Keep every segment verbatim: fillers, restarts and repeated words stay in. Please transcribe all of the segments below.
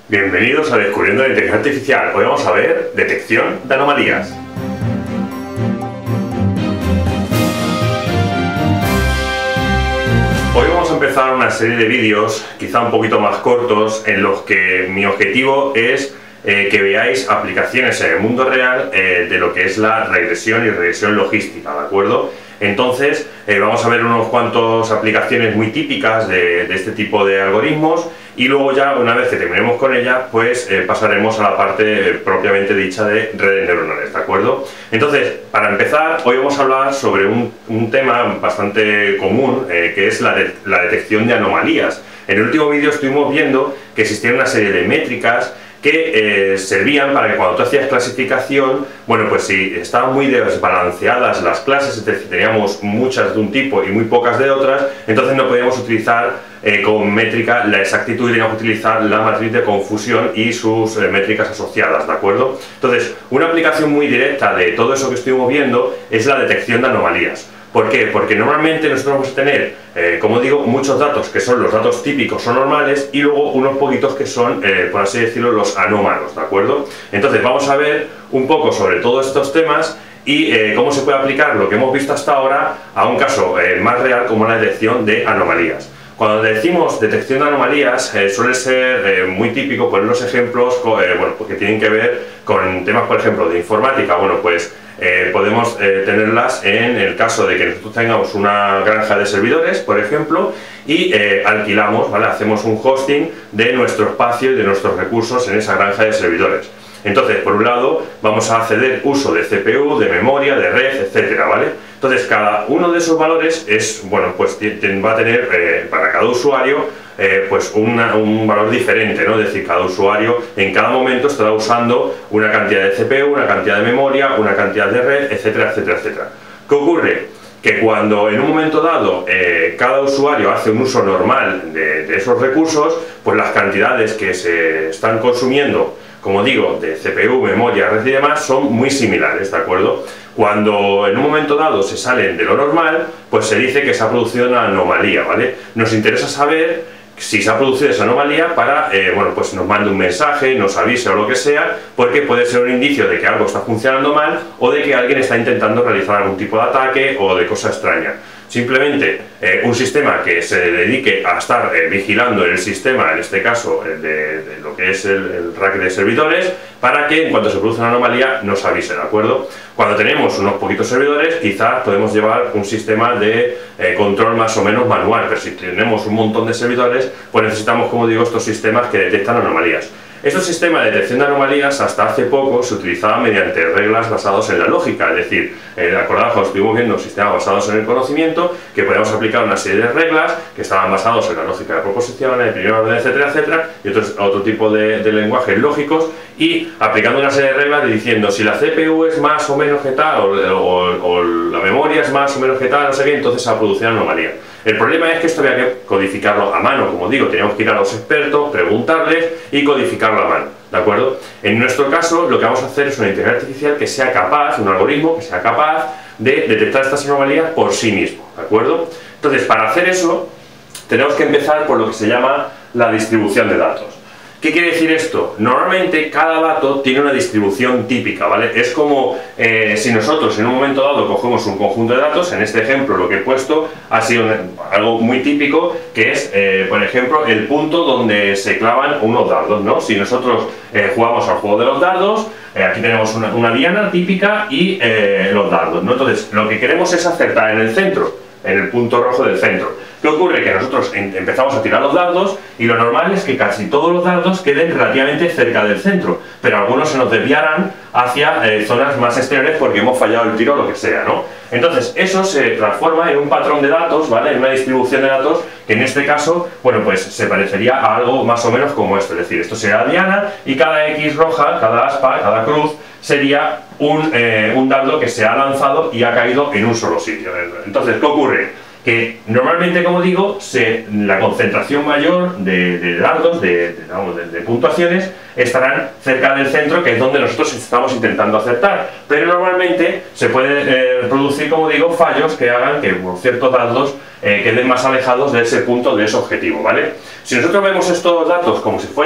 Bienvenidos a Descubriendo la Inteligencia Artificial. Hoy vamos a ver detección de anomalías. Hoy vamos a empezar una serie de vídeos, quizá un poquito más cortos, en los que mi objetivo es eh, que veáis aplicaciones en el mundo real eh, de lo que es la regresión y regresión logística, ¿de acuerdo? Entonces eh, vamos a ver unos cuantos aplicaciones muy típicas de, de este tipo de algoritmos, y luego ya, una vez que terminemos con ella, pues eh, pasaremos a la parte eh, propiamente dicha de redes neuronales, ¿de acuerdo? Entonces, para empezar, hoy vamos a hablar sobre un, un tema bastante común, eh, que es la, de, la detección de anomalías. En el último vídeo estuvimos viendo que existían una serie de métricas que eh, servían para que cuando tú hacías clasificación, bueno, pues si estaban muy desbalanceadas las clases, es decir, teníamos muchas de un tipo y muy pocas de otras, entonces no podíamos utilizar eh, como métrica la exactitud y teníamos que utilizar la matriz de confusión y sus eh, métricas asociadas, ¿de acuerdo? Entonces, una aplicación muy directa de todo eso que estuvimos viendo es la detección de anomalías. ¿Por qué? Porque normalmente nosotros vamos a tener, eh, como digo, muchos datos que son los datos típicos o normales y luego unos poquitos que son, eh, por así decirlo, los anómalos, ¿de acuerdo? Entonces vamos a ver un poco sobre todos estos temas y eh, cómo se puede aplicar lo que hemos visto hasta ahora a un caso eh, más real como la detección de anomalías. Cuando decimos detección de anomalías, eh, suele ser eh, muy típico poner los ejemplos eh, bueno, pues que tienen que ver con temas, por ejemplo, de informática. Bueno, pues eh, podemos eh, tenerlas en el caso de que nosotros tengamos una granja de servidores, por ejemplo, y eh, alquilamos, ¿vale? Hacemos un hosting de nuestro espacio y de nuestros recursos en esa granja de servidores. Entonces, por un lado, vamos a ceder uso de C P U, de memoria, de red, etcétera, ¿vale? Entonces, cada uno de esos valores es, bueno, pues va a tener eh, para cada usuario eh, pues una, un valor diferente, ¿no? Es decir, cada usuario en cada momento estará usando una cantidad de C P U, una cantidad de memoria, una cantidad de red, etcétera, etcétera, etcétera. ¿Qué ocurre? Que cuando en un momento dado eh, cada usuario hace un uso normal de, de esos recursos, pues las cantidades que se están consumiendo, como digo, de C P U, memoria, red y demás, son muy similares, ¿de acuerdo? Cuando en un momento dado se salen de lo normal, pues se dice que se ha producido una anomalía, ¿vale? Nos interesa saber si se ha producido esa anomalía para, eh, bueno, pues nos mande un mensaje, nos avise o lo que sea, porque puede ser un indicio de que algo está funcionando mal o de que alguien está intentando realizar algún tipo de ataque o de cosa extraña. Simplemente eh, un sistema que se dedique a estar eh, vigilando el sistema, en este caso eh, de, de lo que es el, el rack de servidores, para que en cuanto se produce una anomalía nos avise, ¿de acuerdo? Cuando tenemos unos poquitos servidores, quizás podemos llevar un sistema de eh, control más o menos manual, pero si tenemos un montón de servidores, pues necesitamos, como digo, estos sistemas que detectan anomalías. Estos sistemas de detección de anomalías hasta hace poco se utilizaban mediante reglas basadas en la lógica, es decir, eh, acordaos cuando estuvimos viendo sistemas basados en el conocimiento, que podíamos aplicar una serie de reglas que estaban basados en la lógica de proposiciones, de primer orden, etcétera, etcétera, y otros, otro tipo de, de lenguajes lógicos, y aplicando una serie de reglas diciendo si la C P U es más o menos que tal, o, o, o la memoria es más o menos que tal, no sé qué, entonces se va a producir anomalía. El problema es que esto había que codificarlo a mano, como digo, teníamos que ir a los expertos, preguntarles y codificarlo a mano, ¿de acuerdo? En nuestro caso, lo que vamos a hacer es una inteligencia artificial que sea capaz, un algoritmo que sea capaz de detectar estas anomalías por sí mismo, ¿de acuerdo? Entonces, para hacer eso, tenemos que empezar por lo que se llama la distribución de datos. ¿Qué quiere decir esto? Normalmente cada dato tiene una distribución típica, ¿vale? Es como eh, si nosotros en un momento dado cogemos un conjunto de datos, en este ejemplo lo que he puesto ha sido algo muy típico, que es, eh, por ejemplo, el punto donde se clavan unos dardos, ¿no? Si nosotros eh, jugamos al juego de los dardos, eh, aquí tenemos una, una diana típica y eh, los dardos, ¿no? Entonces, lo que queremos es acertar en el centro, en el punto rojo del centro. ¿Qué ocurre? Que nosotros empezamos a tirar los dardos y lo normal es que casi todos los dardos queden relativamente cerca del centro, pero algunos se nos desviarán hacia eh, zonas más exteriores porque hemos fallado el tiro o lo que sea, ¿no? Entonces eso se transforma en un patrón de datos, ¿vale? En una distribución de datos que en este caso, bueno, pues se parecería a algo más o menos como esto, es decir, esto sería la diana y cada X roja, cada aspa, cada cruz sería un, eh, un dardo que se ha lanzado y ha caído en un solo sitio. Entonces, ¿qué ocurre? Que normalmente, como digo, se, la concentración mayor de, de dardos, de, de, vamos, de, de puntuaciones, estarán cerca del centro, que es donde nosotros estamos intentando acertar. Pero normalmente se puede eh, producir, como digo, fallos que hagan que bueno, ciertos dardos eh, queden más alejados de ese punto, de ese objetivo, ¿vale? Si nosotros vemos estos datos como si fuese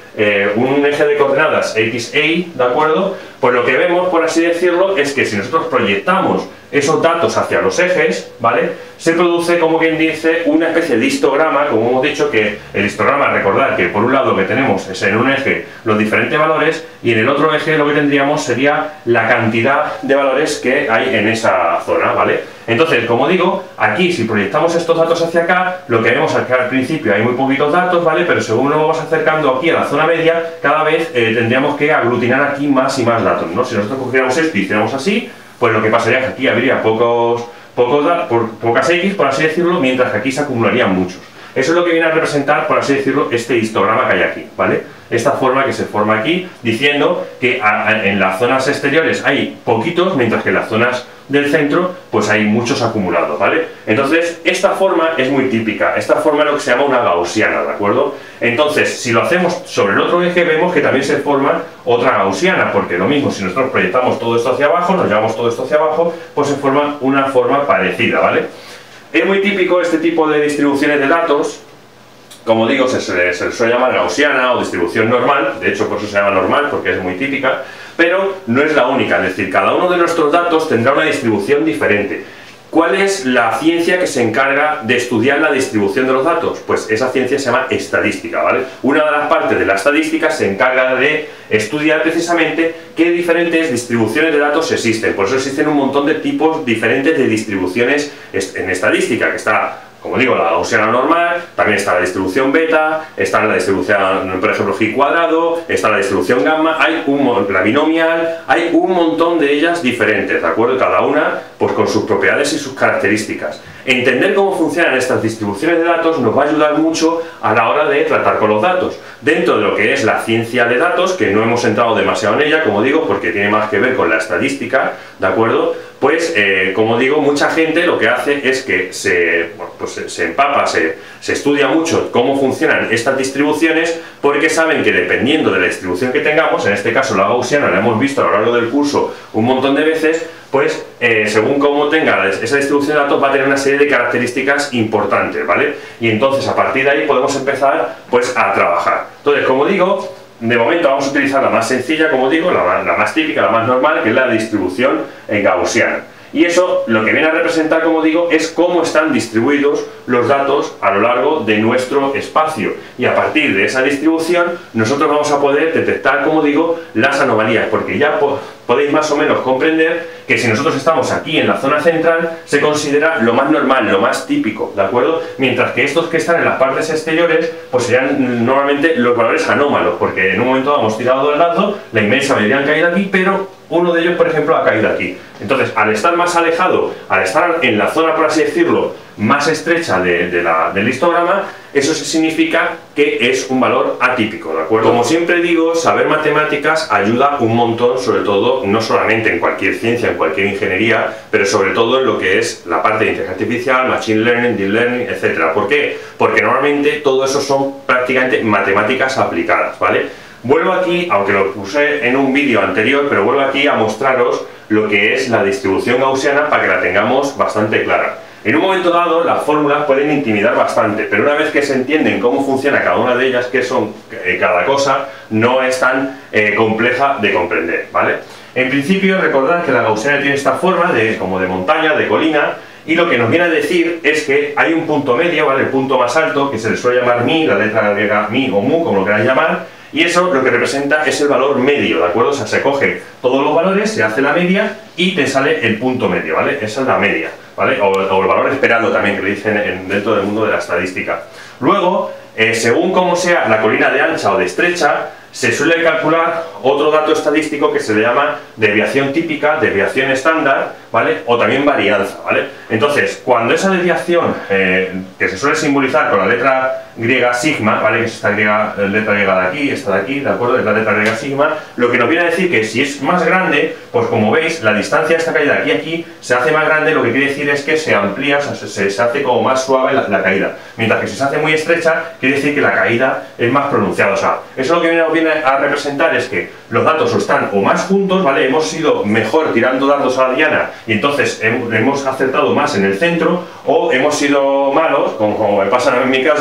eh, un eje de coordenadas X e Y, ¿de acuerdo? Pues lo que vemos, por así decirlo, es que si nosotros proyectamos esos datos hacia los ejes, ¿vale? Se produce, como quien dice, una especie de histograma, como hemos dicho, que el histograma, recordad que por un lado lo que tenemos es en un eje los diferentes valores y en el otro eje lo que tendríamos sería la cantidad de valores que hay en esa zona, ¿vale? Entonces, como digo, aquí si proyectamos estos datos hacia acá, lo que vemos es que al principio hay muy poquitos datos, ¿vale? Pero según nos vamos acercando aquí a la zona media, cada vez eh, tendríamos que aglutinar aquí más y más datos, ¿no? Si nosotros cogiéramos esto y hiciéramos así, pues lo que pasaría es que aquí habría pocos, pocos por, pocas X, por así decirlo, mientras que aquí se acumularían muchos. Eso es lo que viene a representar, por así decirlo, este histograma que hay aquí, ¿vale? Esta forma que se forma aquí, diciendo que a, a, en las zonas exteriores hay poquitos, mientras que en las zonas del centro, pues hay muchos acumulados, ¿vale? Entonces, esta forma es muy típica, esta forma es lo que se llama una gaussiana, ¿de acuerdo? Entonces, si lo hacemos sobre el otro eje, vemos que también se forma otra gaussiana, porque lo mismo, si nosotros proyectamos todo esto hacia abajo, nos llevamos todo esto hacia abajo, pues se forma una forma parecida, ¿vale? Es muy típico este tipo de distribuciones de datos. Como digo, se, se, se suele llamar gaussiana o distribución normal, de hecho por eso se llama normal, porque es muy típica, pero no es la única, es decir, cada uno de nuestros datos tendrá una distribución diferente. ¿Cuál es la ciencia que se encarga de estudiar la distribución de los datos? Pues esa ciencia se llama estadística, ¿vale? Una de las partes de la estadística se encarga de estudiar precisamente qué diferentes distribuciones de datos existen. Por eso existen un montón de tipos diferentes de distribuciones en estadística, que está, como digo, la gaussiana normal, también está la distribución beta, está la distribución, por ejemplo, G cuadrado, está la distribución gamma, hay un, la binomial, hay un montón de ellas diferentes, ¿de acuerdo? Cada una, pues con sus propiedades y sus características. Entender cómo funcionan estas distribuciones de datos nos va a ayudar mucho a la hora de tratar con los datos. Dentro de lo que es la ciencia de datos, que no hemos entrado demasiado en ella, como digo, porque tiene más que ver con la estadística, ¿de acuerdo? Pues, eh, como digo, mucha gente lo que hace es que se, bueno, pues se, se empapa, se, se estudia mucho cómo funcionan estas distribuciones, porque saben que dependiendo de la distribución que tengamos, en este caso la gaussiana la hemos visto a lo largo del curso un montón de veces, pues eh, según cómo tenga esa distribución de datos va a tener una serie de características importantes, ¿vale? Y entonces a partir de ahí podemos empezar pues a trabajar. Entonces, como digo, de momento vamos a utilizar la más sencilla, como digo, la, la más típica, la más normal, que es la distribución gaussiana. Y eso lo que viene a representar, como digo, es cómo están distribuidos los datos a lo largo de nuestro espacio. Y a partir de esa distribución nosotros vamos a poder detectar, como digo, las anomalías, porque ya po podéis más o menos comprender que si nosotros estamos aquí en la zona central se considera lo más normal, lo más típico, ¿de acuerdo? Mientras que estos que están en las partes exteriores pues serían normalmente los valores anómalos, porque en un momento hemos tirado el dato, la inmensa mayoría han caído aquí, pero uno de ellos, por ejemplo, ha caído aquí. Entonces, al estar más alejado, al estar en la zona, por así decirlo, más estrecha de, de la, del histograma, eso significa que es un valor atípico, ¿de acuerdo? Como siempre digo, saber matemáticas ayuda un montón, sobre todo, no solamente en cualquier ciencia, en cualquier ingeniería, pero sobre todo en lo que es la parte de inteligencia artificial, machine learning, deep learning, etcétera. ¿Por qué? Porque normalmente todo eso son prácticamente matemáticas aplicadas, ¿vale? Vuelvo aquí, aunque lo puse en un vídeo anterior, pero vuelvo aquí a mostraros lo que es la distribución gaussiana para que la tengamos bastante clara. En un momento dado, las fórmulas pueden intimidar bastante, pero una vez que se entienden cómo funciona cada una de ellas, qué son eh, cada cosa, no es tan eh, compleja de comprender, ¿vale? En principio, recordad que la gaussiana tiene esta forma de, como de montaña, de colina, y lo que nos viene a decir es que hay un punto medio, ¿vale? El punto más alto, que se le suele llamar mi, la letra griega mi o mu, como lo queráis llamar, y eso lo que representa es el valor medio, ¿de acuerdo? O sea, se coge todos los valores, se hace la media y te sale el punto medio, ¿vale? Esa es la media, ¿vale? O, o el valor esperado también, que le dicen en, dentro del mundo de la estadística. Luego, eh, según cómo sea la colina de ancha o de estrecha, se suele calcular otro dato estadístico que se le llama desviación típica, desviación estándar, ¿vale? O también varianza, ¿vale? Entonces, cuando esa desviación, eh, que se suele simbolizar con la letra griega sigma, ¿vale? Que es esta griega, letra griega de aquí, esta de aquí, ¿de acuerdo? Es la letra griega sigma, lo que nos viene a decir que si es más grande, pues como veis, la distancia de esta caída de aquí a aquí se hace más grande, lo que quiere decir es que se amplía, o sea, se, se hace como más suave la, la caída. Mientras que si se hace muy estrecha, quiere decir que la caída es más pronunciada. O sea, eso lo que viene, viene a representar es que los datos o están o más juntos, ¿vale? Hemos sido mejor tirando datos a la diana y entonces hemos acertado más en el centro, o hemos sido malos, como, como me pasa en mi caso, y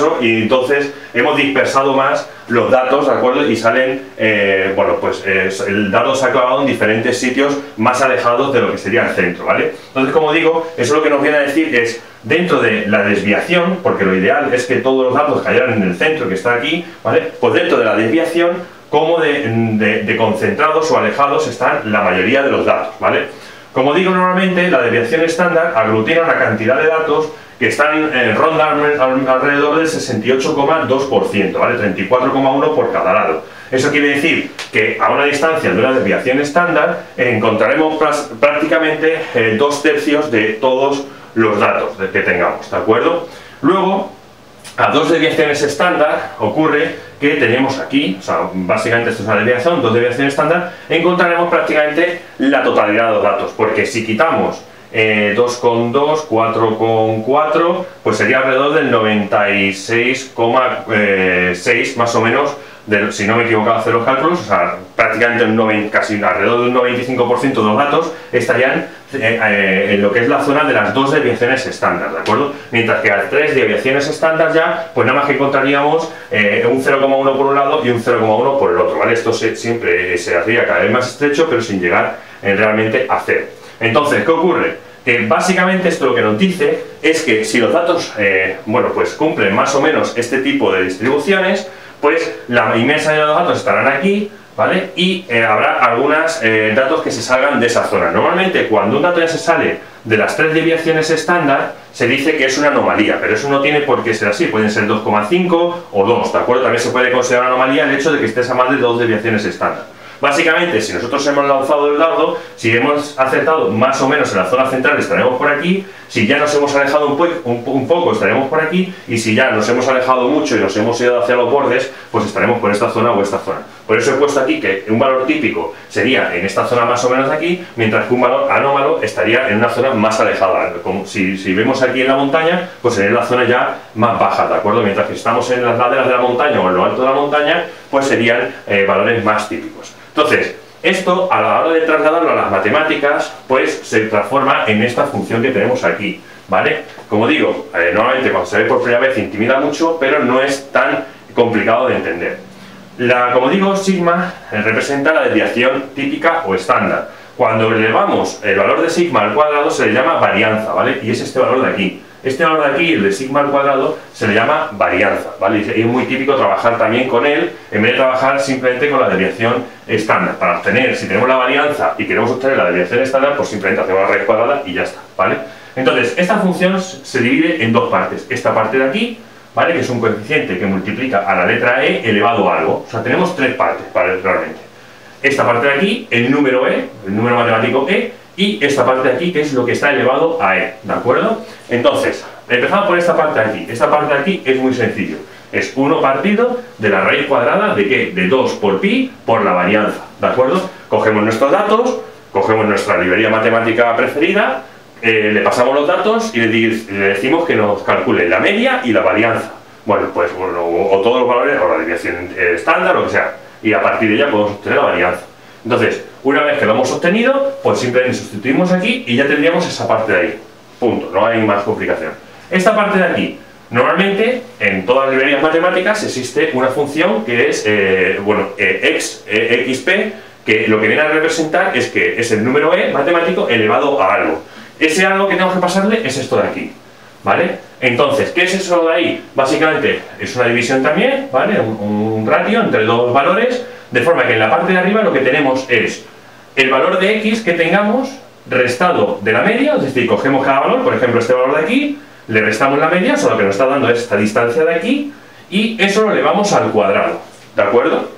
entonces hemos dispersado más los datos, ¿de acuerdo? Y salen, eh, bueno, pues eh, el dato se ha clavado en diferentes sitios más alejados de lo que sería el centro, ¿vale? Entonces, como digo, eso lo que nos viene a decir es, dentro de la desviación, porque lo ideal es que todos los datos cayeran en el centro que está aquí, ¿vale? Pues dentro de la desviación, como de, de, de concentrados o alejados están la mayoría de los datos, ¿vale? Como digo, normalmente la desviación estándar aglutina una cantidad de datos que están en ronda alrededor del sesenta y ocho coma dos por ciento, ¿vale? treinta y cuatro coma uno por cada lado. Eso quiere decir que a una distancia de una desviación estándar encontraremos prácticamente eh, dos tercios de todos los datos que tengamos, ¿de acuerdo? Luego, a dos desviaciones estándar ocurre que tenemos aquí, o sea, básicamente esto es una desviación, dos desviaciones estándar, encontraremos prácticamente la totalidad de los datos, porque si quitamos eh, dos coma dos, cuatro coma cuatro, pues sería alrededor del noventa y seis coma seis más o menos, de, si no me he equivocado a hacer los cálculos, o sea, prácticamente un noventa, casi alrededor del noventa y cinco por ciento de los datos estarían eh, eh, en lo que es la zona de las dos desviaciones estándar, ¿de acuerdo? Mientras que a tres desviaciones estándar ya, pues nada más que encontraríamos eh, un cero coma uno por un lado y un cero coma uno por el otro, ¿vale? Esto se, siempre se hacía cada vez más estrecho, pero sin llegar eh, realmente a cero. Entonces, ¿qué ocurre? Que básicamente esto lo que nos dice es que si los datos, eh, bueno, pues cumplen más o menos este tipo de distribuciones, pues la inmensa mayoría de los datos estarán aquí, ¿vale? Y eh, habrá algunos eh, datos que se salgan de esa zona. Normalmente, cuando un dato ya se sale de las tres desviaciones estándar, se dice que es una anomalía, pero eso no tiene por qué ser así, pueden ser dos coma cinco o dos, ¿de acuerdo? También se puede considerar una anomalía el hecho de que estés a más de dos desviaciones estándar. Básicamente, si nosotros hemos lanzado el dardo, si hemos acertado más o menos en la zona central, estaremos por aquí. Si ya nos hemos alejado un, po un, un poco, estaremos por aquí. Y si ya nos hemos alejado mucho y nos hemos ido hacia los bordes, pues estaremos por esta zona o esta zona. Por eso he puesto aquí que un valor típico sería en esta zona más o menos de aquí, mientras que un valor anómalo estaría en una zona más alejada. Como si, si vemos aquí en la montaña, pues sería la zona ya más baja, ¿de acuerdo? Mientras que si estamos en las laderas de la montaña o en lo alto de la montaña, pues serían eh, valores más típicos. Entonces, esto a la hora de trasladarlo a las matemáticas, pues se transforma en esta función que tenemos aquí, ¿vale? Como digo, eh, normalmente cuando se ve por primera vez intimida mucho, pero no es tan complicado de entender. La, como digo, sigma eh, representa la desviación típica o estándar. Cuando elevamos el valor de sigma al cuadrado se le llama varianza, ¿vale? Y es este valor de aquí. Este valor de aquí, el de sigma al cuadrado, se le llama varianza, ¿vale? Y es muy típico trabajar también con él, en vez de trabajar simplemente con la desviación estándar. Para obtener, si tenemos la varianza y queremos obtener la desviación estándar, pues simplemente hacemos la raíz cuadrada y ya está, ¿vale? Entonces, esta función se divide en dos partes. Esta parte de aquí, ¿vale? Que es un coeficiente que multiplica a la letra e elevado a algo. O sea, tenemos tres partes, ¿vale? Realmente. Esta parte de aquí, el número e, el número matemático e, y esta parte de aquí, que es lo que está elevado a e, ¿de acuerdo? Entonces, empezamos por esta parte de aquí. Esta parte de aquí es muy sencillo. Es uno partido de la raíz cuadrada de ¿qué? De dos por pi por la varianza, ¿de acuerdo? Cogemos nuestros datos, cogemos nuestra librería matemática preferida, eh, le pasamos los datos y le, le decimos que nos calcule la media y la varianza. Bueno, pues bueno, o, o todos los valores, o la desviación eh, estándar, o lo que sea. Y a partir de ella podemos obtener la varianza. Entonces, una vez que lo hemos obtenido, pues simplemente sustituimos aquí y ya tendríamos esa parte de ahí. Punto, no hay más complicación. Esta parte de aquí, normalmente en todas las librerías matemáticas existe una función que es, eh, bueno, eh, x, eh, xp, que lo que viene a representar es que es el número e matemático elevado a algo. Ese algo que tenemos que pasarle es esto de aquí, ¿vale? Entonces, ¿qué es eso de ahí? Básicamente es una división también, ¿vale? Un, un ratio entre dos valores, de forma que en la parte de arriba lo que tenemos es el valor de x que tengamos restado de la media, es decir, cogemos cada valor, por ejemplo este valor de aquí, le restamos la media, solo que nos está dando esta distancia de aquí, y eso lo elevamos al cuadrado, ¿de acuerdo?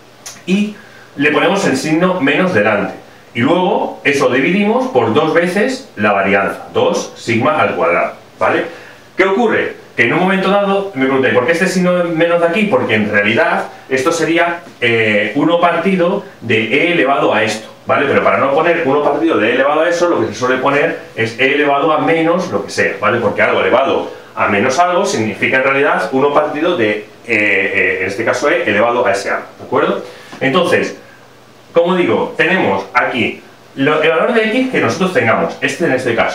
Y le ponemos el signo menos delante. Y luego eso dividimos por dos veces la varianza, dos sigma al cuadrado, ¿vale? ¿Qué ocurre? Que en un momento dado me pregunté, ¿por qué este signo menos de aquí? Porque en realidad esto sería eh, uno partido de e elevado a esto, ¿vale? Pero para no poner uno partido de e elevado a eso, lo que se suele poner es e elevado a menos lo que sea, ¿vale? Porque algo elevado a menos algo significa en realidad uno partido de, eh, eh, en este caso e elevado a ese algo, ¿de acuerdo? Entonces, como digo, tenemos aquí lo, el valor de x que nosotros tengamos, este en este caso.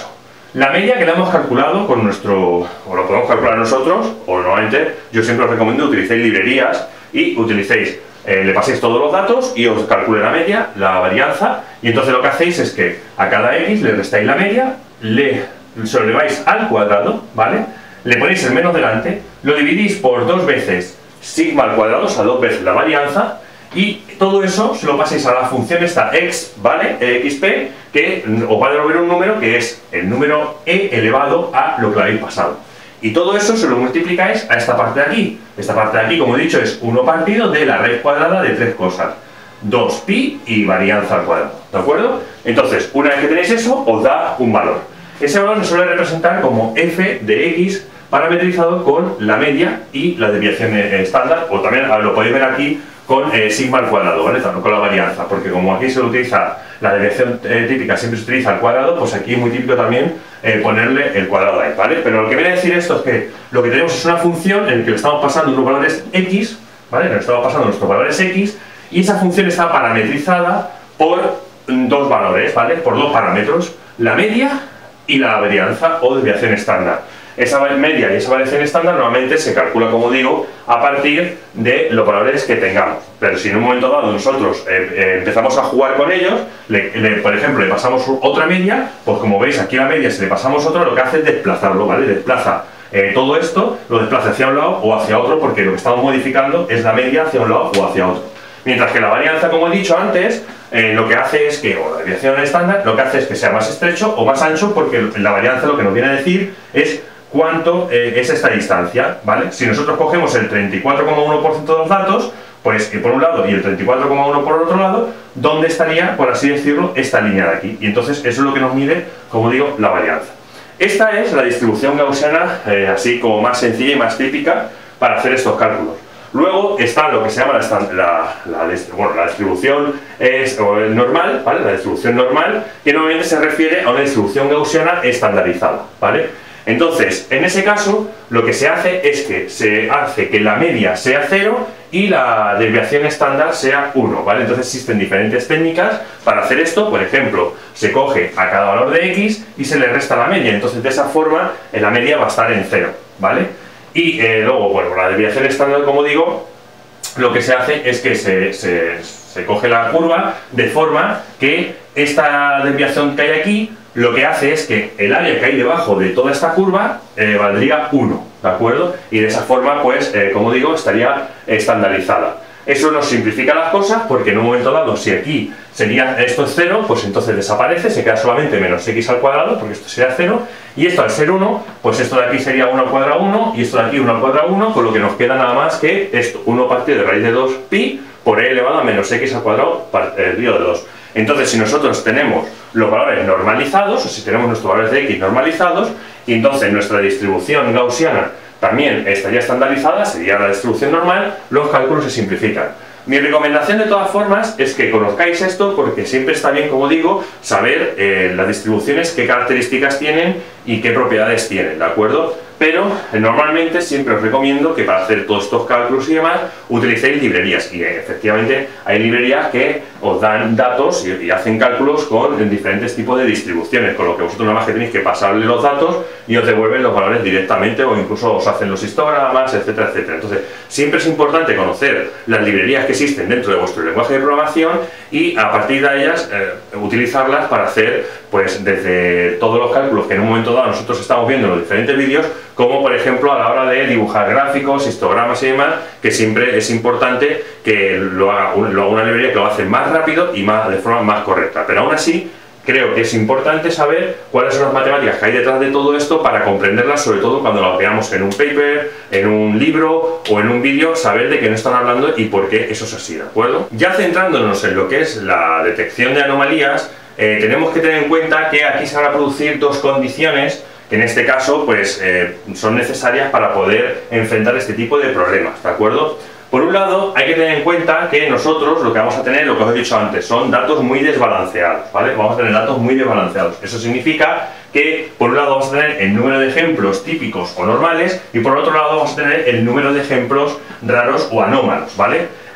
La media que la hemos calculado con nuestro, o lo podemos calcular nosotros, o normalmente yo siempre os recomiendo que utilicéis librerías y utilicéis, eh, le paséis todos los datos y os calcule la media, la varianza, y entonces lo que hacéis es que a cada x le restáis la media, le, se lo lleváis al cuadrado, ¿vale? Le ponéis el menos delante, lo dividís por dos veces sigma al cuadrado, o sea, dos veces la varianza, y todo eso se lo paséis a la función esta x, ¿vale? Exp, que os va a devolver un número que es el número e elevado a lo que le habéis pasado. Y todo eso se lo multiplicáis a esta parte de aquí. Esta parte de aquí, como he dicho, es uno partido de la raíz cuadrada de tres cosas. dos pi y varianza al cuadrado, ¿de acuerdo? Entonces, una vez que tenéis eso, os da un valor. Ese valor se suele representar como f de x parametrizado con la media y la desviación estándar, o también lo podéis ver aquí con eh, sigma al cuadrado, ¿vale? Con la varianza, porque como aquí se utiliza la desviación eh, típica, siempre se utiliza al cuadrado, pues aquí es muy típico también eh, ponerle el cuadrado ahí, ¿vale? Pero lo que viene a decir esto es que lo que tenemos es una función en la que le estamos pasando unos valores x, ¿vale? Le estamos pasando nuestros valores x, y esa función está parametrizada por dos valores, ¿vale? Por dos parámetros, la media y la varianza o desviación estándar. Esa media y esa variación estándar normalmente se calcula, como digo, a partir de los valores que tengamos. Pero si en un momento dado nosotros eh, eh, empezamos a jugar con ellos, le, le, por ejemplo, le pasamos otra media, pues como veis aquí a la media si le pasamos otra, lo que hace es desplazarlo, ¿vale? Desplaza eh, todo esto, lo desplaza hacia un lado o hacia otro, porque lo que estamos modificando es la media hacia un lado o hacia otro. Mientras que la varianza, como he dicho antes, eh, lo que hace es que, o la desviación estándar, lo que hace es que sea más estrecho o más ancho, porque la varianza lo que nos viene a decir es cuánto eh, es esta distancia, ¿vale? Si nosotros cogemos el treinta y cuatro coma uno por ciento de los datos, pues eh, por un lado y el treinta y cuatro coma uno por el otro lado, ¿dónde estaría, por así decirlo, esta línea de aquí? Y entonces eso es lo que nos mide, como digo, la varianza. Esta es la distribución gaussiana, eh, así como más sencilla y más típica para hacer estos cálculos. Luego está lo que se llama la, la, la, bueno, la distribución es, o el normal, ¿vale? La distribución normal, que normalmente se refiere a una distribución gaussiana estandarizada, ¿vale? Entonces, en ese caso, lo que se hace es que se hace que la media sea cero y la desviación estándar sea uno, ¿vale? Entonces existen diferentes técnicas para hacer esto. Por ejemplo, se coge a cada valor de x y se le resta la media, entonces de esa forma la media va a estar en cero, ¿vale? Y eh, luego, bueno, la desviación estándar, como digo, lo que se hace es que se, se, se coge la curva de forma que esta desviación que hay aquí, lo que hace es que el área que hay debajo de toda esta curva eh, valdría uno, ¿de acuerdo? Y de esa forma, pues, eh, como digo, estaría estandarizada. Eso nos simplifica las cosas porque en un momento dado, si aquí sería esto es cero, pues entonces desaparece, se queda solamente menos x al cuadrado, porque esto sería cero, y esto al ser uno, pues esto de aquí sería uno al cuadrado uno, y esto de aquí uno al cuadrado uno, con lo que nos queda nada más que esto, uno partido de raíz de dos pi por e elevado a menos x al cuadrado partido de dos. Entonces, si nosotros tenemos los valores normalizados, o si tenemos nuestros valores de x normalizados, y entonces nuestra distribución gaussiana también estaría estandarizada, sería la distribución normal, los cálculos se simplifican. Mi recomendación de todas formas es que conozcáis esto porque siempre está bien, como digo, saber eh, las distribuciones, qué características tienen y qué propiedades tienen, ¿de acuerdo? Pero eh, normalmente siempre os recomiendo que para hacer todos estos cálculos y demás utilicéis librerías, y eh, efectivamente hay librerías que os dan datos y, y hacen cálculos con diferentes tipos de distribuciones, con lo que vosotros nada más que tenéis que pasarle los datos y os devuelven los valores directamente, o incluso os hacen los histogramas, etcétera, etcétera. Entonces siempre es importante conocer las librerías que existen dentro de vuestro lenguaje de programación y a partir de ellas eh, utilizarlas para hacer, pues, desde todos los cálculos que en un momento dado nosotros estamos viendo en los diferentes vídeos, como por ejemplo a la hora de dibujar gráficos, histogramas y demás, que siempre es importante que lo haga, lo haga una librería que lo hace más rápido y más, de forma más correcta. Pero aún así, creo que es importante saber cuáles son las matemáticas que hay detrás de todo esto para comprenderlas, sobre todo cuando las veamos en un paper, en un libro o en un vídeo, saber de qué nos están hablando y por qué eso es así, ¿de acuerdo? Ya centrándonos en lo que es la detección de anomalías, eh, tenemos que tener en cuenta que aquí se van a producir dos condiciones que en este caso pues eh, son necesarias para poder enfrentar este tipo de problemas, ¿de acuerdo? Por un lado, hay que tener en cuenta que nosotros lo que vamos a tener, lo que os he dicho antes, son datos muy desbalanceados, ¿vale? Vamos a tener datos muy desbalanceados. Eso significa que, por un lado, vamos a tener el número de ejemplos típicos o normales, y por otro lado, vamos a tener el número de ejemplos raros o anómalos, ¿vale?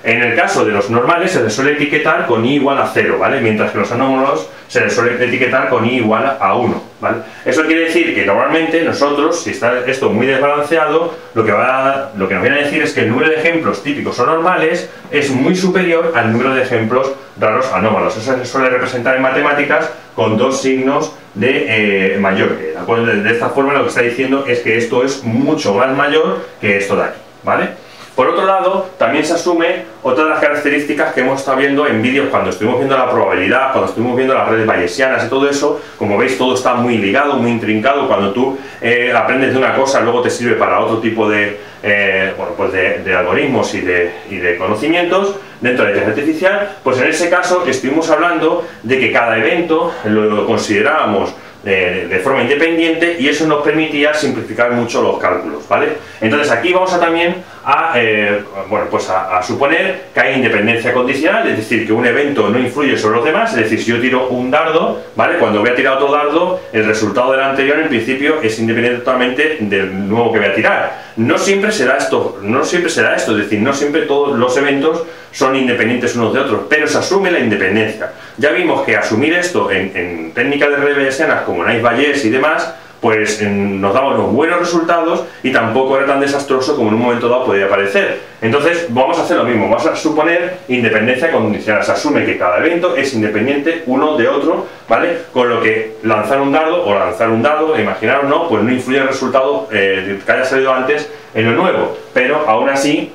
En el caso de los normales se les suele etiquetar con i igual a cero, ¿vale? Mientras que los anómalos se les suele etiquetar con i igual a uno, ¿vale? Eso quiere decir que normalmente nosotros, si está esto muy desbalanceado, lo que, va, lo que nos viene a decir es que el número de ejemplos típicos o normales es muy superior al número de ejemplos raros anómalos. Eso se suele representar en matemáticas con dos signos de eh, mayor que, ¿de acuerdo? De, de esta forma lo que está diciendo es que esto es mucho más mayor que esto de aquí, ¿vale? Por otro lado, también se asume otra de las características que hemos estado viendo en vídeos cuando estuvimos viendo la probabilidad, cuando estuvimos viendo las redes bayesianas y todo eso. Como veis, todo está muy ligado, muy intrincado. Cuando tú eh, aprendes de una cosa, luego te sirve para otro tipo de, eh, bueno, pues de, de algoritmos y de, y de conocimientos dentro de la inteligencia artificial. Pues en ese caso estuvimos hablando de que cada evento lo considerábamos De, de forma independiente, y eso nos permitía simplificar mucho los cálculos, ¿vale? Entonces aquí vamos a también a, eh, bueno, pues a, a suponer que hay independencia condicional, es decir, que un evento no influye sobre los demás. Es decir, si yo tiro un dardo, ¿vale? Cuando voy a tirar otro dardo, el resultado del anterior en principio es independiente totalmente del nuevo que voy a tirar. No siempre será esto, no siempre será esto, es decir, no siempre todos los eventos son independientes unos de otros, pero se asume la independencia. Ya vimos que asumir esto en, en técnicas de redes bayesianas como Naive-Bayes y demás, pues en, nos daba unos buenos resultados y tampoco era tan desastroso como en un momento dado podría parecer. Entonces vamos a hacer lo mismo, vamos a suponer independencia condicional. Se asume que cada evento es independiente uno de otro, ¿vale? Con lo que lanzar un dardo o lanzar un dado, imaginaros, no, pues no influye el resultado eh, que haya salido antes en lo nuevo, pero aún así,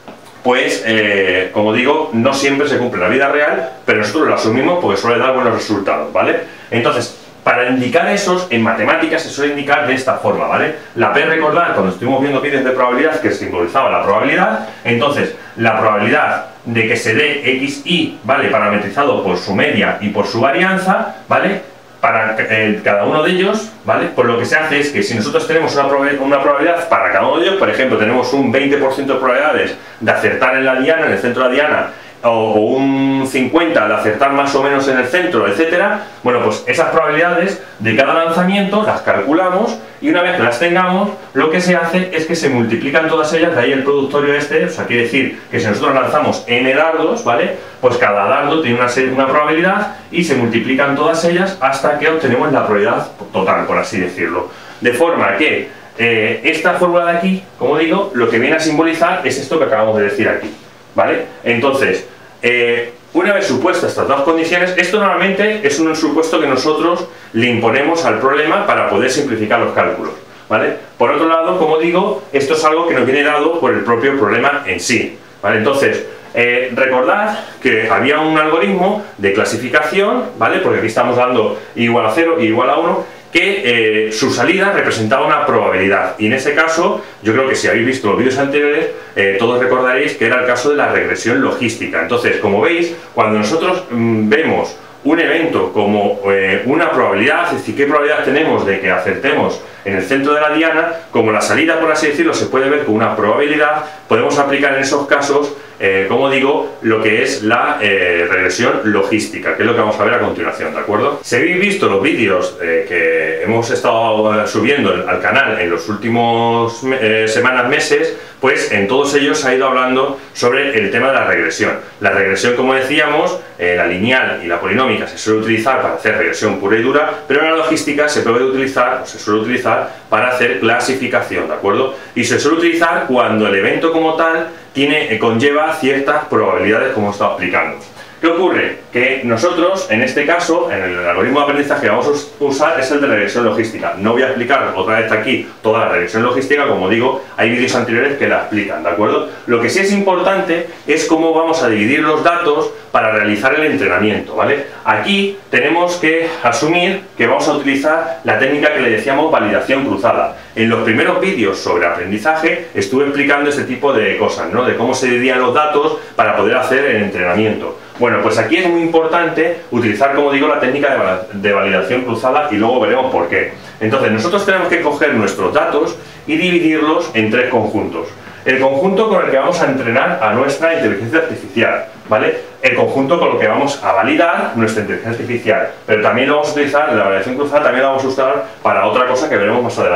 pues, eh, como digo, no siempre se cumple en la vida real, pero nosotros lo asumimos porque suele dar buenos resultados, ¿vale? Entonces, para indicar esos, en matemáticas se suele indicar de esta forma, ¿vale? La P, recordad, cuando estuvimos viendo vídeos de probabilidad que simbolizaba la probabilidad, entonces, la probabilidad de que se dé X Y, ¿vale? Parametrizado por su media y por su varianza, ¿vale? Para eh, cada uno de ellos, ¿vale? Pues lo que se hace es que si nosotros tenemos una, prob una probabilidad para cada uno de ellos, por ejemplo, tenemos un veinte por ciento de probabilidades de acertar en la diana, en el centro de la diana, o, o un cincuenta de acertar más o menos en el centro, etcétera. Bueno, pues esas probabilidades de cada lanzamiento las calculamos y una vez que las tengamos, lo que se hace es que se multiplican todas ellas, de ahí el productorio este. O sea, quiere decir que si nosotros lanzamos n dardos, ¿vale? Pues cada dardo tiene una, una probabilidad y se multiplican todas ellas hasta que obtenemos la probabilidad total, por así decirlo. De forma que eh, esta fórmula de aquí, como digo, lo que viene a simbolizar es esto que acabamos de decir aquí, ¿vale? Entonces, eh, una vez supuestas estas dos condiciones, esto normalmente es un supuesto que nosotros le imponemos al problema para poder simplificar los cálculos, ¿vale? Por otro lado, como digo, esto es algo que nos viene dado por el propio problema en sí, ¿vale? Entonces, eh, recordad que había un algoritmo de clasificación, ¿vale? Porque aquí estamos dando i igual a cero, i igual a uno, que eh, su salida representaba una probabilidad, y en ese caso, yo creo que si habéis visto los vídeos anteriores, eh, todos recordaréis que era el caso de la regresión logística. Entonces, como veis, cuando nosotros mmm, vemos un evento como eh, una probabilidad, es decir, qué probabilidad tenemos de que acertemos en el centro de la diana, como la salida, por así decirlo, se puede ver con una probabilidad, podemos aplicar en esos casos, eh, como digo, lo que es la eh, regresión logística, que es lo que vamos a ver a continuación, ¿de acuerdo? Si habéis visto los vídeos eh, que hemos estado subiendo al canal en los últimos eh, semanas, meses, pues en todos ellos se ha ido hablando sobre el tema de la regresión. La regresión, como decíamos, eh, la lineal y la polinómica se suele utilizar para hacer regresión pura y dura, pero en la logística se puede utilizar, o se suele utilizar para hacer clasificación, ¿de acuerdo? Y se suele utilizar cuando el evento como tal tiene, conlleva ciertas probabilidades, como he estado explicando. ¿Qué ocurre? Que nosotros, en este caso, en el algoritmo de aprendizaje que vamos a usar es el de regresión logística. No voy a explicar otra vez aquí toda la regresión logística, como digo, hay vídeos anteriores que la explican, ¿de acuerdo? Lo que sí es importante es cómo vamos a dividir los datos para realizar el entrenamiento, ¿vale? Aquí tenemos que asumir que vamos a utilizar la técnica que le decíamos validación cruzada. En los primeros vídeos sobre aprendizaje estuve explicando este tipo de cosas, ¿no? De cómo se dividían los datos para poder hacer el entrenamiento. Bueno, pues aquí es muy importante utilizar, como digo, la técnica de validación cruzada y luego veremos por qué. Entonces, nosotros tenemos que coger nuestros datos y dividirlos en tres conjuntos. El conjunto con el que vamos a entrenar a nuestra inteligencia artificial, ¿vale? El conjunto con el que vamos a validar nuestra inteligencia artificial, pero también lo vamos a utilizar, la validación cruzada también la vamos a usar para otra cosa que veremos más adelante.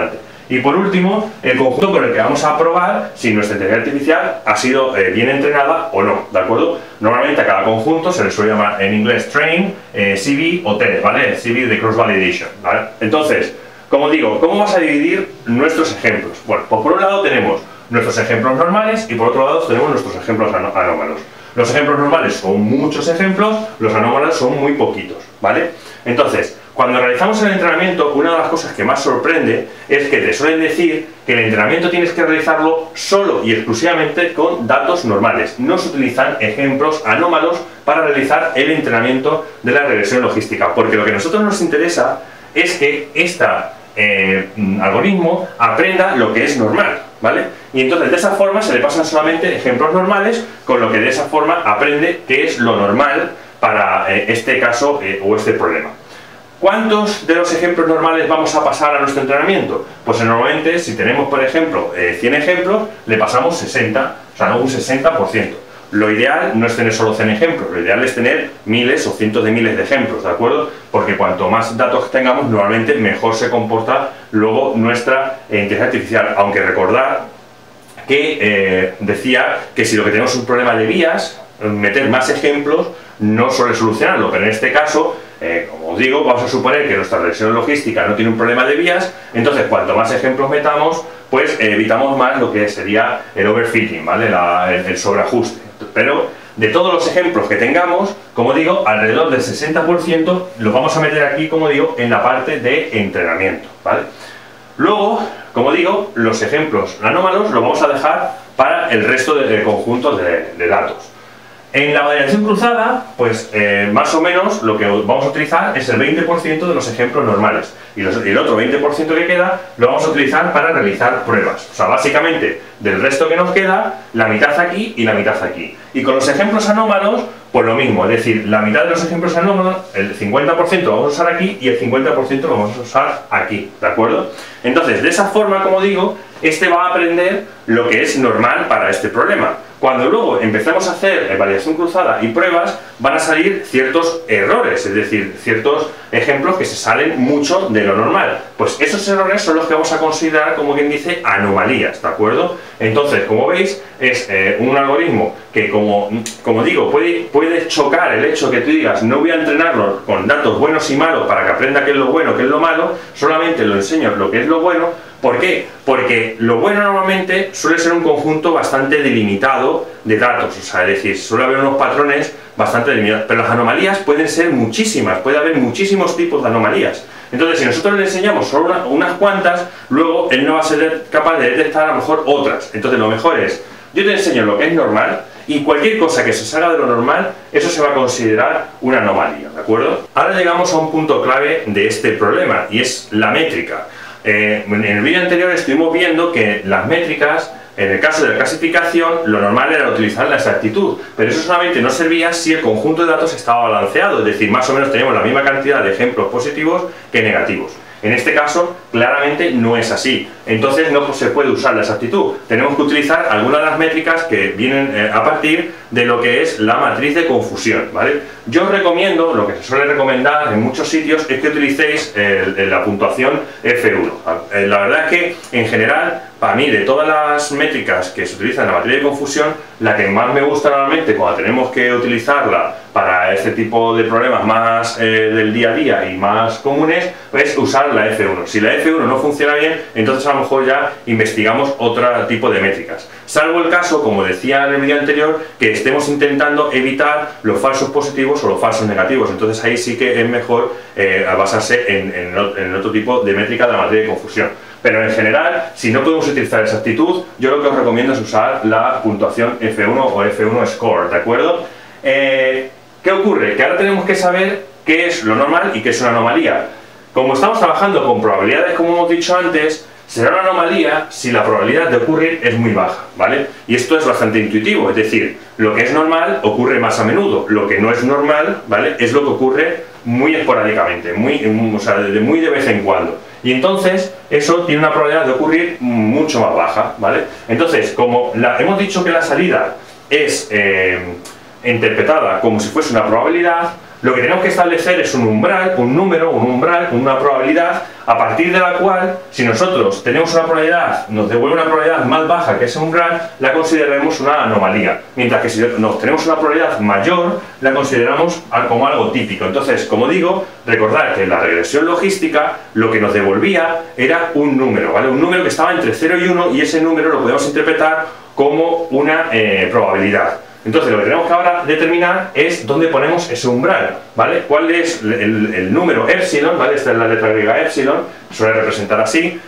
Y por último, el conjunto con el que vamos a probar si nuestra inteligencia artificial ha sido eh, bien entrenada o no, ¿de acuerdo? Normalmente a cada conjunto se le suele llamar en inglés train, eh, C V o T, ¿vale? C V de cross validation, ¿vale? Entonces, como digo, ¿cómo vas a dividir nuestros ejemplos? Bueno, pues por un lado tenemos nuestros ejemplos normales y por otro lado tenemos nuestros ejemplos anómalos. Los ejemplos normales son muchos ejemplos, los anómalos son muy poquitos, ¿vale? Entonces, cuando realizamos el entrenamiento, una de las cosas que más sorprende es que te suelen decir que el entrenamiento tienes que realizarlo solo y exclusivamente con datos normales. No se utilizan ejemplos anómalos para realizar el entrenamiento de la regresión logística, porque lo que a nosotros nos interesa es que este eh, algoritmo aprenda lo que es normal, ¿vale? Y entonces de esa forma se le pasan solamente ejemplos normales, con lo que de esa forma aprende qué es lo normal para eh, este caso eh, o este problema. ¿Cuántos de los ejemplos normales vamos a pasar a nuestro entrenamiento? Pues normalmente, si tenemos, por ejemplo, eh, cien ejemplos, le pasamos sesenta, o sea, un sesenta por ciento. Lo ideal no es tener solo cien ejemplos, lo ideal es tener miles o cientos de miles de ejemplos, ¿de acuerdo? Porque cuanto más datos tengamos, normalmente mejor se comporta luego nuestra eh, inteligencia artificial. Aunque recordar que eh, decía que si lo que tenemos es un problema de vías, meter más ejemplos no suele solucionarlo, pero en este caso, eh, como os digo, vamos a suponer que nuestra regresión logística no tiene un problema de vías, entonces cuanto más ejemplos metamos, pues eh, evitamos más lo que sería el overfitting, ¿vale? La, el, el sobreajuste. Pero de todos los ejemplos que tengamos, como digo, alrededor del sesenta por ciento los vamos a meter aquí, como digo, en la parte de entrenamiento, ¿vale? Luego, como digo, los ejemplos anómalos los vamos a dejar para el resto del conjunto de, de datos. En la validación cruzada, pues eh, más o menos lo que vamos a utilizar es el veinte por ciento de los ejemplos normales y, los, y el otro veinte por ciento que queda lo vamos a utilizar para realizar pruebas. O sea, básicamente del resto que nos queda, la mitad aquí y la mitad aquí. Y con los ejemplos anómalos, pues lo mismo, es decir, la mitad de los ejemplos anómalos, el cincuenta por ciento lo vamos a usar aquí y el cincuenta por ciento lo vamos a usar aquí, ¿de acuerdo? Entonces, de esa forma, como digo, este va a aprender lo que es normal para este problema. Cuando luego empecemos a hacer validación cruzada y pruebas, van a salir ciertos errores, es decir, ciertos ejemplos que se salen mucho de lo normal. Pues esos errores son los que vamos a considerar, como quien dice, anomalías, ¿de acuerdo? Entonces, como veis, es eh, un algoritmo que, como, como digo, puede, puede chocar el hecho que tú digas, no voy a entrenarlo con datos buenos y malos para que aprenda qué es lo bueno, qué es lo malo, solamente lo enseño lo que es lo bueno. ¿Por qué? Porque lo bueno normalmente suele ser un conjunto bastante delimitado de datos, o sea, es decir, suele haber unos patrones bastante delimitados, pero las anomalías pueden ser muchísimas, puede haber muchísimos tipos de anomalías. Entonces, si nosotros le enseñamos solo una, unas cuantas, luego él no va a ser capaz de detectar a lo mejor otras. Entonces, lo mejor es, yo te enseño lo que es normal, y cualquier cosa que se salga de lo normal, eso se va a considerar una anomalía, ¿de acuerdo? Ahora llegamos a un punto clave de este problema, y es la métrica. Eh, en el vídeo anterior estuvimos viendo que las métricas, en el caso de la clasificación, lo normal era utilizar la exactitud, pero eso solamente nos servía si el conjunto de datos estaba balanceado, es decir, más o menos tenemos la misma cantidad de ejemplos positivos que negativos. En este caso, claramente no es así. Entonces no se puede usar la exactitud. Tenemos que utilizar algunas de las métricas que vienen eh, a partir de lo que es la matriz de confusión, ¿vale? Yo os recomiendo, lo que se suele recomendar en muchos sitios, es que utilicéis el, el, la puntuación F uno. Eh, la verdad es que, en general, para mí, de todas las métricas que se utilizan en la matriz de confusión, la que más me gusta normalmente cuando tenemos que utilizarla para este tipo de problemas más eh, del día a día y más comunes, es usar la F uno. Si la F uno no funciona bien, entonces a lo mejor ya investigamos otro tipo de métricas. Salvo el caso, como decía en el vídeo anterior, que estemos intentando evitar los falsos positivos o los falsos negativos. Entonces ahí sí que es mejor eh, basarse en, en, en otro tipo de métrica de la matriz de confusión. Pero en general, si no podemos utilizar exactitud, yo lo que os recomiendo es usar la puntuación F uno o F uno Score, ¿de acuerdo? Eh, ¿Qué ocurre? Que ahora tenemos que saber qué es lo normal y qué es una anomalía. Como estamos trabajando con probabilidades, como hemos dicho antes, será una anomalía si la probabilidad de ocurrir es muy baja, ¿vale? Y esto es bastante intuitivo, es decir, lo que es normal ocurre más a menudo, lo que no es normal, ¿vale? Es lo que ocurre muy esporádicamente, muy, o sea, de muy de vez en cuando. Y entonces eso tiene una probabilidad de ocurrir mucho más baja, ¿vale? Entonces, como la, hemos dicho que la salida es eh, interpretada como si fuese una probabilidad, lo que tenemos que establecer es un umbral, un número, un umbral, una probabilidad, a partir de la cual, si nosotros tenemos una probabilidad, nos devuelve una probabilidad más baja que ese umbral, la consideraremos una anomalía, mientras que si nos tenemos una probabilidad mayor, la consideramos como algo típico. Entonces, como digo, recordad que en la regresión logística lo que nos devolvía era un número, ¿vale? Un número que estaba entre cero y uno, y ese número lo podemos interpretar como una eh, probabilidad. Entonces lo que tenemos que ahora determinar es dónde ponemos ese umbral, ¿vale? ¿Cuál es el, el número epsilon, ¿vale? Esta es la letra griega epsilon, suele representar así,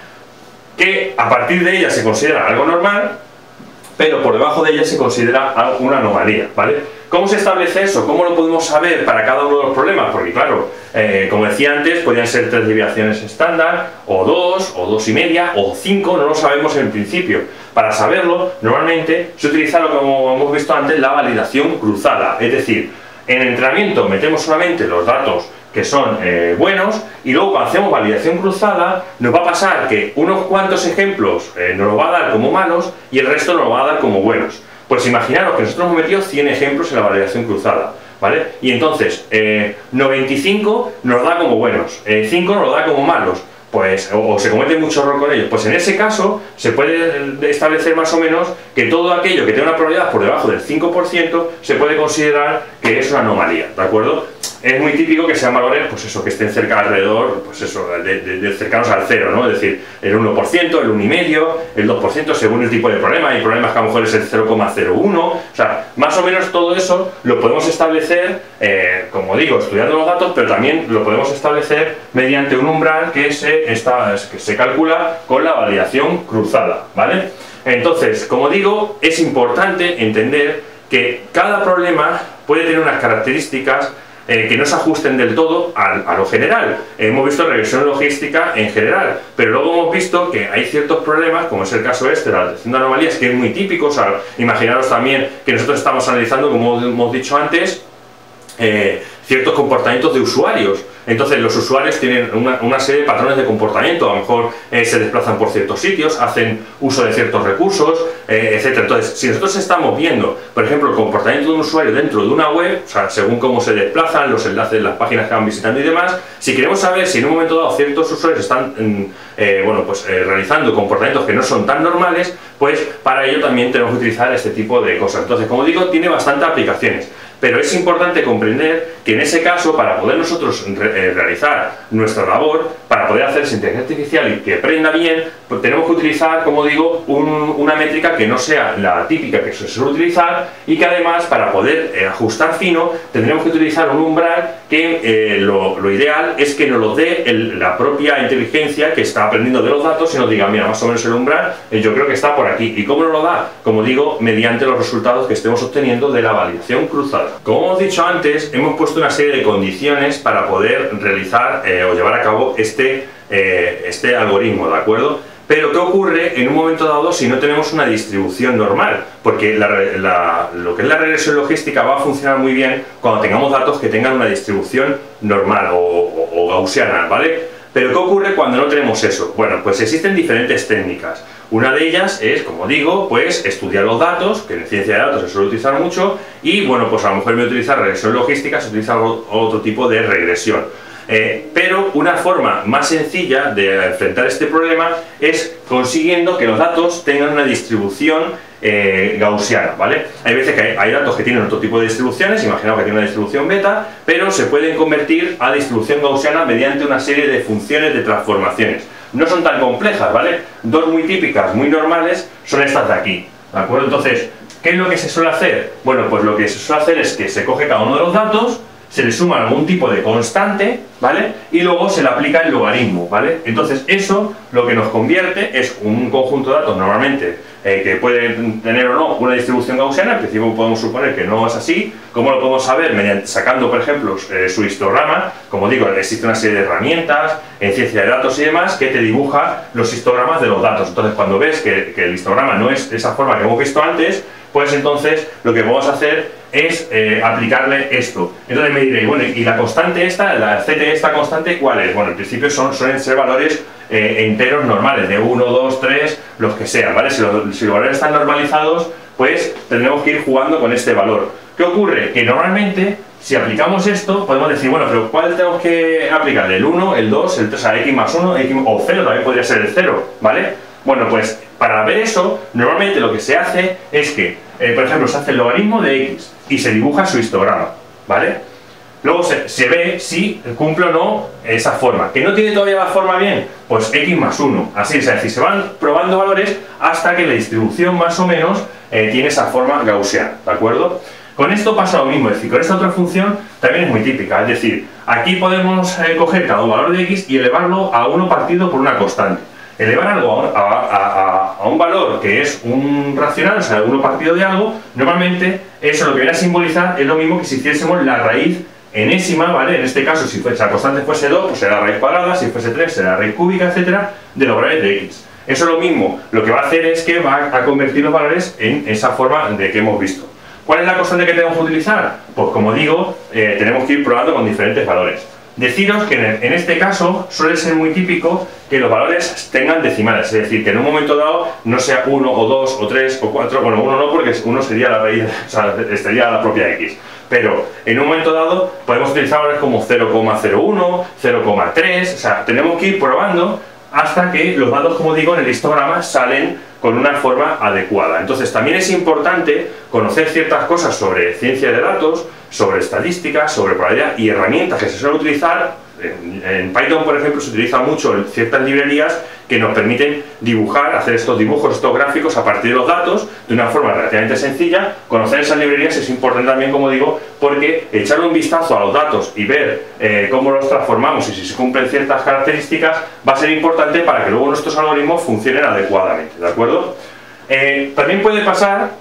que a partir de ella se considera algo normal, pero por debajo de ella se considera una anomalía, ¿vale? ¿Cómo se establece eso? ¿Cómo lo podemos saber para cada uno de los problemas? Porque claro, eh, como decía antes, podrían ser tres desviaciones estándar, o dos, o dos y media, o cinco, no lo sabemos en principio. Para saberlo, normalmente se utiliza, lo que como hemos visto antes, la validación cruzada. Es decir, en el entrenamiento metemos solamente los datos que son eh, buenos, y luego cuando hacemos validación cruzada nos va a pasar que unos cuantos ejemplos eh, nos lo va a dar como malos y el resto nos lo va a dar como buenos. Pues imaginaros que nosotros hemos metido cien ejemplos en la validación cruzada, ¿vale? Y entonces eh, noventa y cinco nos da como buenos, eh, cinco nos lo da como malos, pues, o, o se comete mucho error con ellos. Pues en ese caso se puede establecer más o menos que todo aquello que tenga una probabilidad por debajo del cinco por ciento se puede considerar que es una anomalía, ¿de acuerdo? Es muy típico que sean valores, pues eso, que estén cerca alrededor, pues eso, de, de, de cercanos al cero, ¿no? Es decir, el uno por ciento, el uno coma cinco por ciento, el dos por ciento según el tipo de problema. Hay problemas que a lo mejor es el cero coma cero uno, o sea, más o menos todo eso lo podemos establecer, eh, como digo, estudiando los datos, pero también lo podemos establecer mediante un umbral que se, está, que se calcula con la validación cruzada, ¿vale? Entonces, como digo, es importante entender que cada problema puede tener unas características Eh, que no se ajusten del todo a, a lo general. Hemos visto regresión logística en general, pero luego hemos visto que hay ciertos problemas, como es el caso este de la detección de anomalías, que es muy típico. O sea, imaginaros también que nosotros estamos analizando, como hemos dicho antes, eh, ciertos comportamientos de usuarios. Entonces los usuarios tienen una, una serie de patrones de comportamiento, a lo mejor eh, se desplazan por ciertos sitios, hacen uso de ciertos recursos, eh, etcétera. Entonces, si nosotros estamos viendo, por ejemplo, el comportamiento de un usuario dentro de una web, o sea, según cómo se desplazan, los enlaces, las páginas que van visitando y demás, si queremos saber si en un momento dado ciertos usuarios están eh, bueno, pues, eh, realizando comportamientos que no son tan normales, pues para ello también tenemos que utilizar este tipo de cosas. Entonces, como digo, tiene bastantes aplicaciones. Pero es importante comprender que en ese caso, para poder nosotros re realizar nuestra labor, para poder hacer inteligencia artificial y que aprenda bien, pues tenemos que utilizar, como digo, un, una métrica que no sea la típica que se suele utilizar, y que además, para poder eh, ajustar fino, tendremos que utilizar un umbral que eh, lo, lo ideal es que nos lo dé el, la propia inteligencia que está aprendiendo de los datos y nos diga, mira, más o menos el umbral, eh, yo creo que está por aquí. ¿Y cómo nos lo da? Como digo, mediante los resultados que estemos obteniendo de la validación cruzada. Como hemos dicho antes, hemos puesto una serie de condiciones para poder realizar eh, o llevar a cabo este, eh, este algoritmo, ¿de acuerdo? Pero ¿qué ocurre en un momento dado si no tenemos una distribución normal? Porque la, la, lo que es la regresión logística va a funcionar muy bien cuando tengamos datos que tengan una distribución normal o, o, o gaussiana, ¿vale? Pero ¿qué ocurre cuando no tenemos eso? Bueno, pues existen diferentes técnicas. Una de ellas es, como digo, pues estudiar los datos, que en ciencia de datos se suele utilizar mucho, y bueno, pues a lo mejor en vez de utilizar regresión logística se utiliza otro tipo de regresión. Eh, pero una forma más sencilla de enfrentar este problema es consiguiendo que los datos tengan una distribución eh, gaussiana, ¿vale? Hay veces que hay, hay datos que tienen otro tipo de distribuciones, imaginaos que tienen una distribución beta, pero se pueden convertir a distribución gaussiana mediante una serie de funciones de transformaciones. No son tan complejas, ¿vale? Dos muy típicas, muy normales, son estas de aquí, ¿de acuerdo? Entonces, ¿qué es lo que se suele hacer? Bueno, pues lo que se suele hacer es que se coge cada uno de los datos, se le suma algún tipo de constante, ¿vale? Y luego se le aplica el logaritmo, ¿vale? Entonces eso lo que nos convierte es un conjunto de datos normalmente eh, que puede tener o no una distribución gaussiana. En principio podemos suponer que no es así. ¿Cómo lo podemos saber? Mediante, sacando, por ejemplo, eh, su histograma. Como digo, existe una serie de herramientas en ciencia de datos y demás que te dibuja los histogramas de los datos. Entonces cuando ves que, que el histograma no es de esa forma que hemos visto antes, pues entonces lo que vamos a hacer es eh, aplicarle esto. Entonces me diréis, bueno, ¿y la constante esta, la C T esta constante cuál es? Bueno, en principio son, suelen ser valores eh, enteros normales, de uno, dos, tres, los que sean, ¿vale? Si los, si los valores están normalizados, pues tendremos que ir jugando con este valor. ¿Qué ocurre? Que normalmente si aplicamos esto, podemos decir, bueno, pero ¿cuál tenemos que aplicar? ¿El uno, el dos, el tres, o sea, x más uno, x, o cero, también podría ser el cero, ¿vale? Bueno, pues para ver eso, normalmente lo que se hace es que, eh, por ejemplo, se hace el logaritmo de x y se dibuja su histograma, ¿vale? Luego se, se ve si cumple o no esa forma. ¿Que no tiene todavía la forma bien? Pues x más uno. Así es decir, se van probando valores hasta que la distribución más o menos eh, tiene esa forma gaussiana, ¿de acuerdo? Con esto pasa lo mismo, es decir, con esta otra función también es muy típica. Es decir, aquí podemos eh, coger cada valor de x y elevarlo a uno partido por una constante. Elevar algo a, a, a, a un valor que es un racional, o sea, uno partido de algo, normalmente eso lo que viene a simbolizar es lo mismo que si hiciésemos la raíz enésima, ¿vale? En este caso, si fuese, la constante fuese dos, pues será raíz cuadrada, si fuese tres, será raíz cúbica, etcétera, de los valores de x. Eso es lo mismo, lo que va a hacer es que va a convertir los valores en esa forma de que hemos visto. ¿Cuál es la constante que tenemos que utilizar? Pues como digo, eh, tenemos que ir probando con diferentes valores. Deciros que en, en este caso suele ser muy típico que los valores tengan decimales, es decir, que en un momento dado no sea uno o dos o tres o cuatro, bueno, uno no porque uno sería la raíz, o sea, estaría la propia x. Pero en un momento dado podemos utilizar valores como cero coma cero uno, cero coma tres, o sea, tenemos que ir probando hasta que los datos, como digo, en el histograma salen con una forma adecuada. Entonces también es importante conocer ciertas cosas sobre ciencia de datos, sobre estadística, sobre probabilidad y herramientas que se suelen utilizar. En, en Python, por ejemplo, se utiliza mucho ciertas librerías que nos permiten dibujar, hacer estos dibujos, estos gráficos a partir de los datos de una forma relativamente sencilla. Conocer esas librerías es importante también, como digo, porque echarle un vistazo a los datos y ver eh, cómo los transformamos y si se cumplen ciertas características va a ser importante para que luego nuestros algoritmos funcionen adecuadamente, ¿de acuerdo? Eh, también puede pasar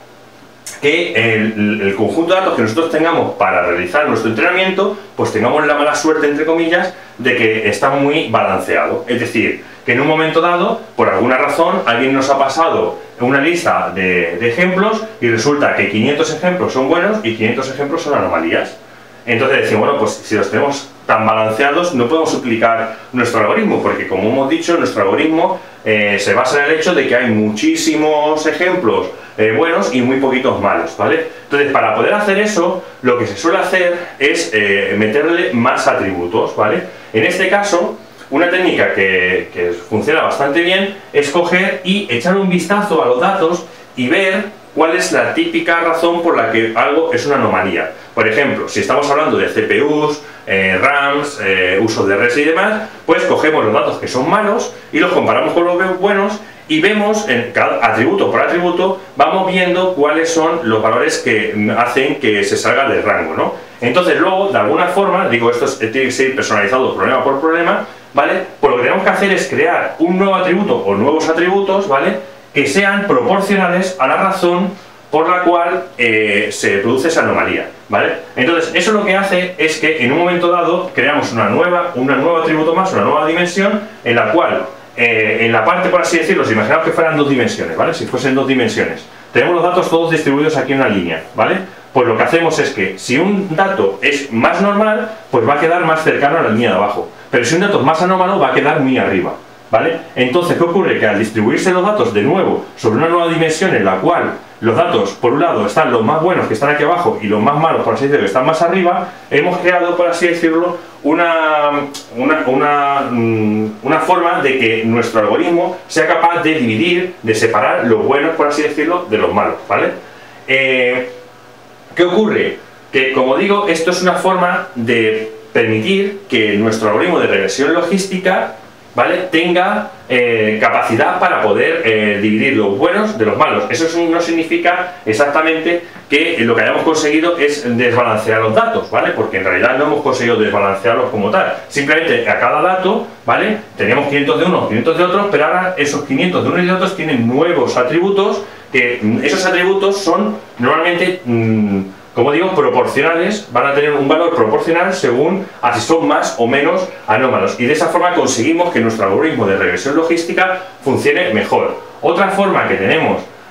que el, el conjunto de datos que nosotros tengamos para realizar nuestro entrenamiento, pues tengamos la mala suerte, entre comillas, de que está muy balanceado. Es decir, que en un momento dado, por alguna razón, alguien nos ha pasado una lista de, de ejemplos y resulta que quinientos ejemplos son buenos y quinientos ejemplos son anomalías. Entonces decimos, bueno, pues si los tenemos tan balanceados no podemos aplicar nuestro algoritmo, porque como hemos dicho, nuestro algoritmo eh, se basa en el hecho de que hay muchísimos ejemplos eh, buenos y muy poquitos malos, ¿vale? Entonces, para poder hacer eso, lo que se suele hacer es eh, meterle más atributos, ¿vale? En este caso, una técnica que, que funciona bastante bien es coger y echar un vistazo a los datos y ver cuál es la típica razón por la que algo es una anomalía. Por ejemplo, si estamos hablando de C P Us, eh, RAMs, eh, usos de red y demás, pues cogemos los datos que son malos y los comparamos con los buenos y vemos, en cada atributo por atributo, vamos viendo cuáles son los valores que hacen que se salga del rango, ¿no? Entonces luego, de alguna forma, digo, esto es, tiene que ser personalizado problema por problema, ¿vale? Pues lo que tenemos que hacer es crear un nuevo atributo o nuevos atributos, ¿vale?, que sean proporcionales a la razón por la cual eh, se produce esa anomalía, ¿vale? Entonces, eso lo que hace es que en un momento dado creamos una nueva, un nuevo atributo más, una nueva dimensión, en la cual, eh, en la parte, por así decirlo, si imaginamos que fueran dos dimensiones, ¿vale? Si fuesen dos dimensiones, tenemos los datos todos distribuidos aquí en una línea, ¿vale? Pues lo que hacemos es que si un dato es más normal, pues va a quedar más cercano a la línea de abajo, pero si un dato es más anómalo, va a quedar muy arriba, ¿vale? Entonces, ¿qué ocurre? Que al distribuirse los datos de nuevo sobre una nueva dimensión en la cual los datos, por un lado, están los más buenos que están aquí abajo y los más malos, por así decirlo, que están más arriba, hemos creado, por así decirlo, una, una, una, una forma de que nuestro algoritmo sea capaz de dividir, de separar los buenos, por así decirlo, de los malos, ¿vale? Eh, ¿Qué ocurre? Que, como digo, esto es una forma de permitir que nuestro algoritmo de regresión logística, ¿vale?, tenga eh, capacidad para poder eh, dividir los buenos de los malos. Eso no significa exactamente que lo que hayamos conseguido es desbalancear los datos, ¿vale? Porque en realidad no hemos conseguido desbalancearlos como tal. Simplemente a cada dato, ¿vale?, teníamos quinientos de unos, quinientos de otros, pero ahora esos quinientos de unos y de otros tienen nuevos atributos, que esos atributos son normalmente, mmm, como digo, proporcionales, van a tener un valor proporcional según a si son más o menos anómalos. Y de esa forma conseguimos que nuestro algoritmo de regresión logística funcione mejor. Otra forma que tenemos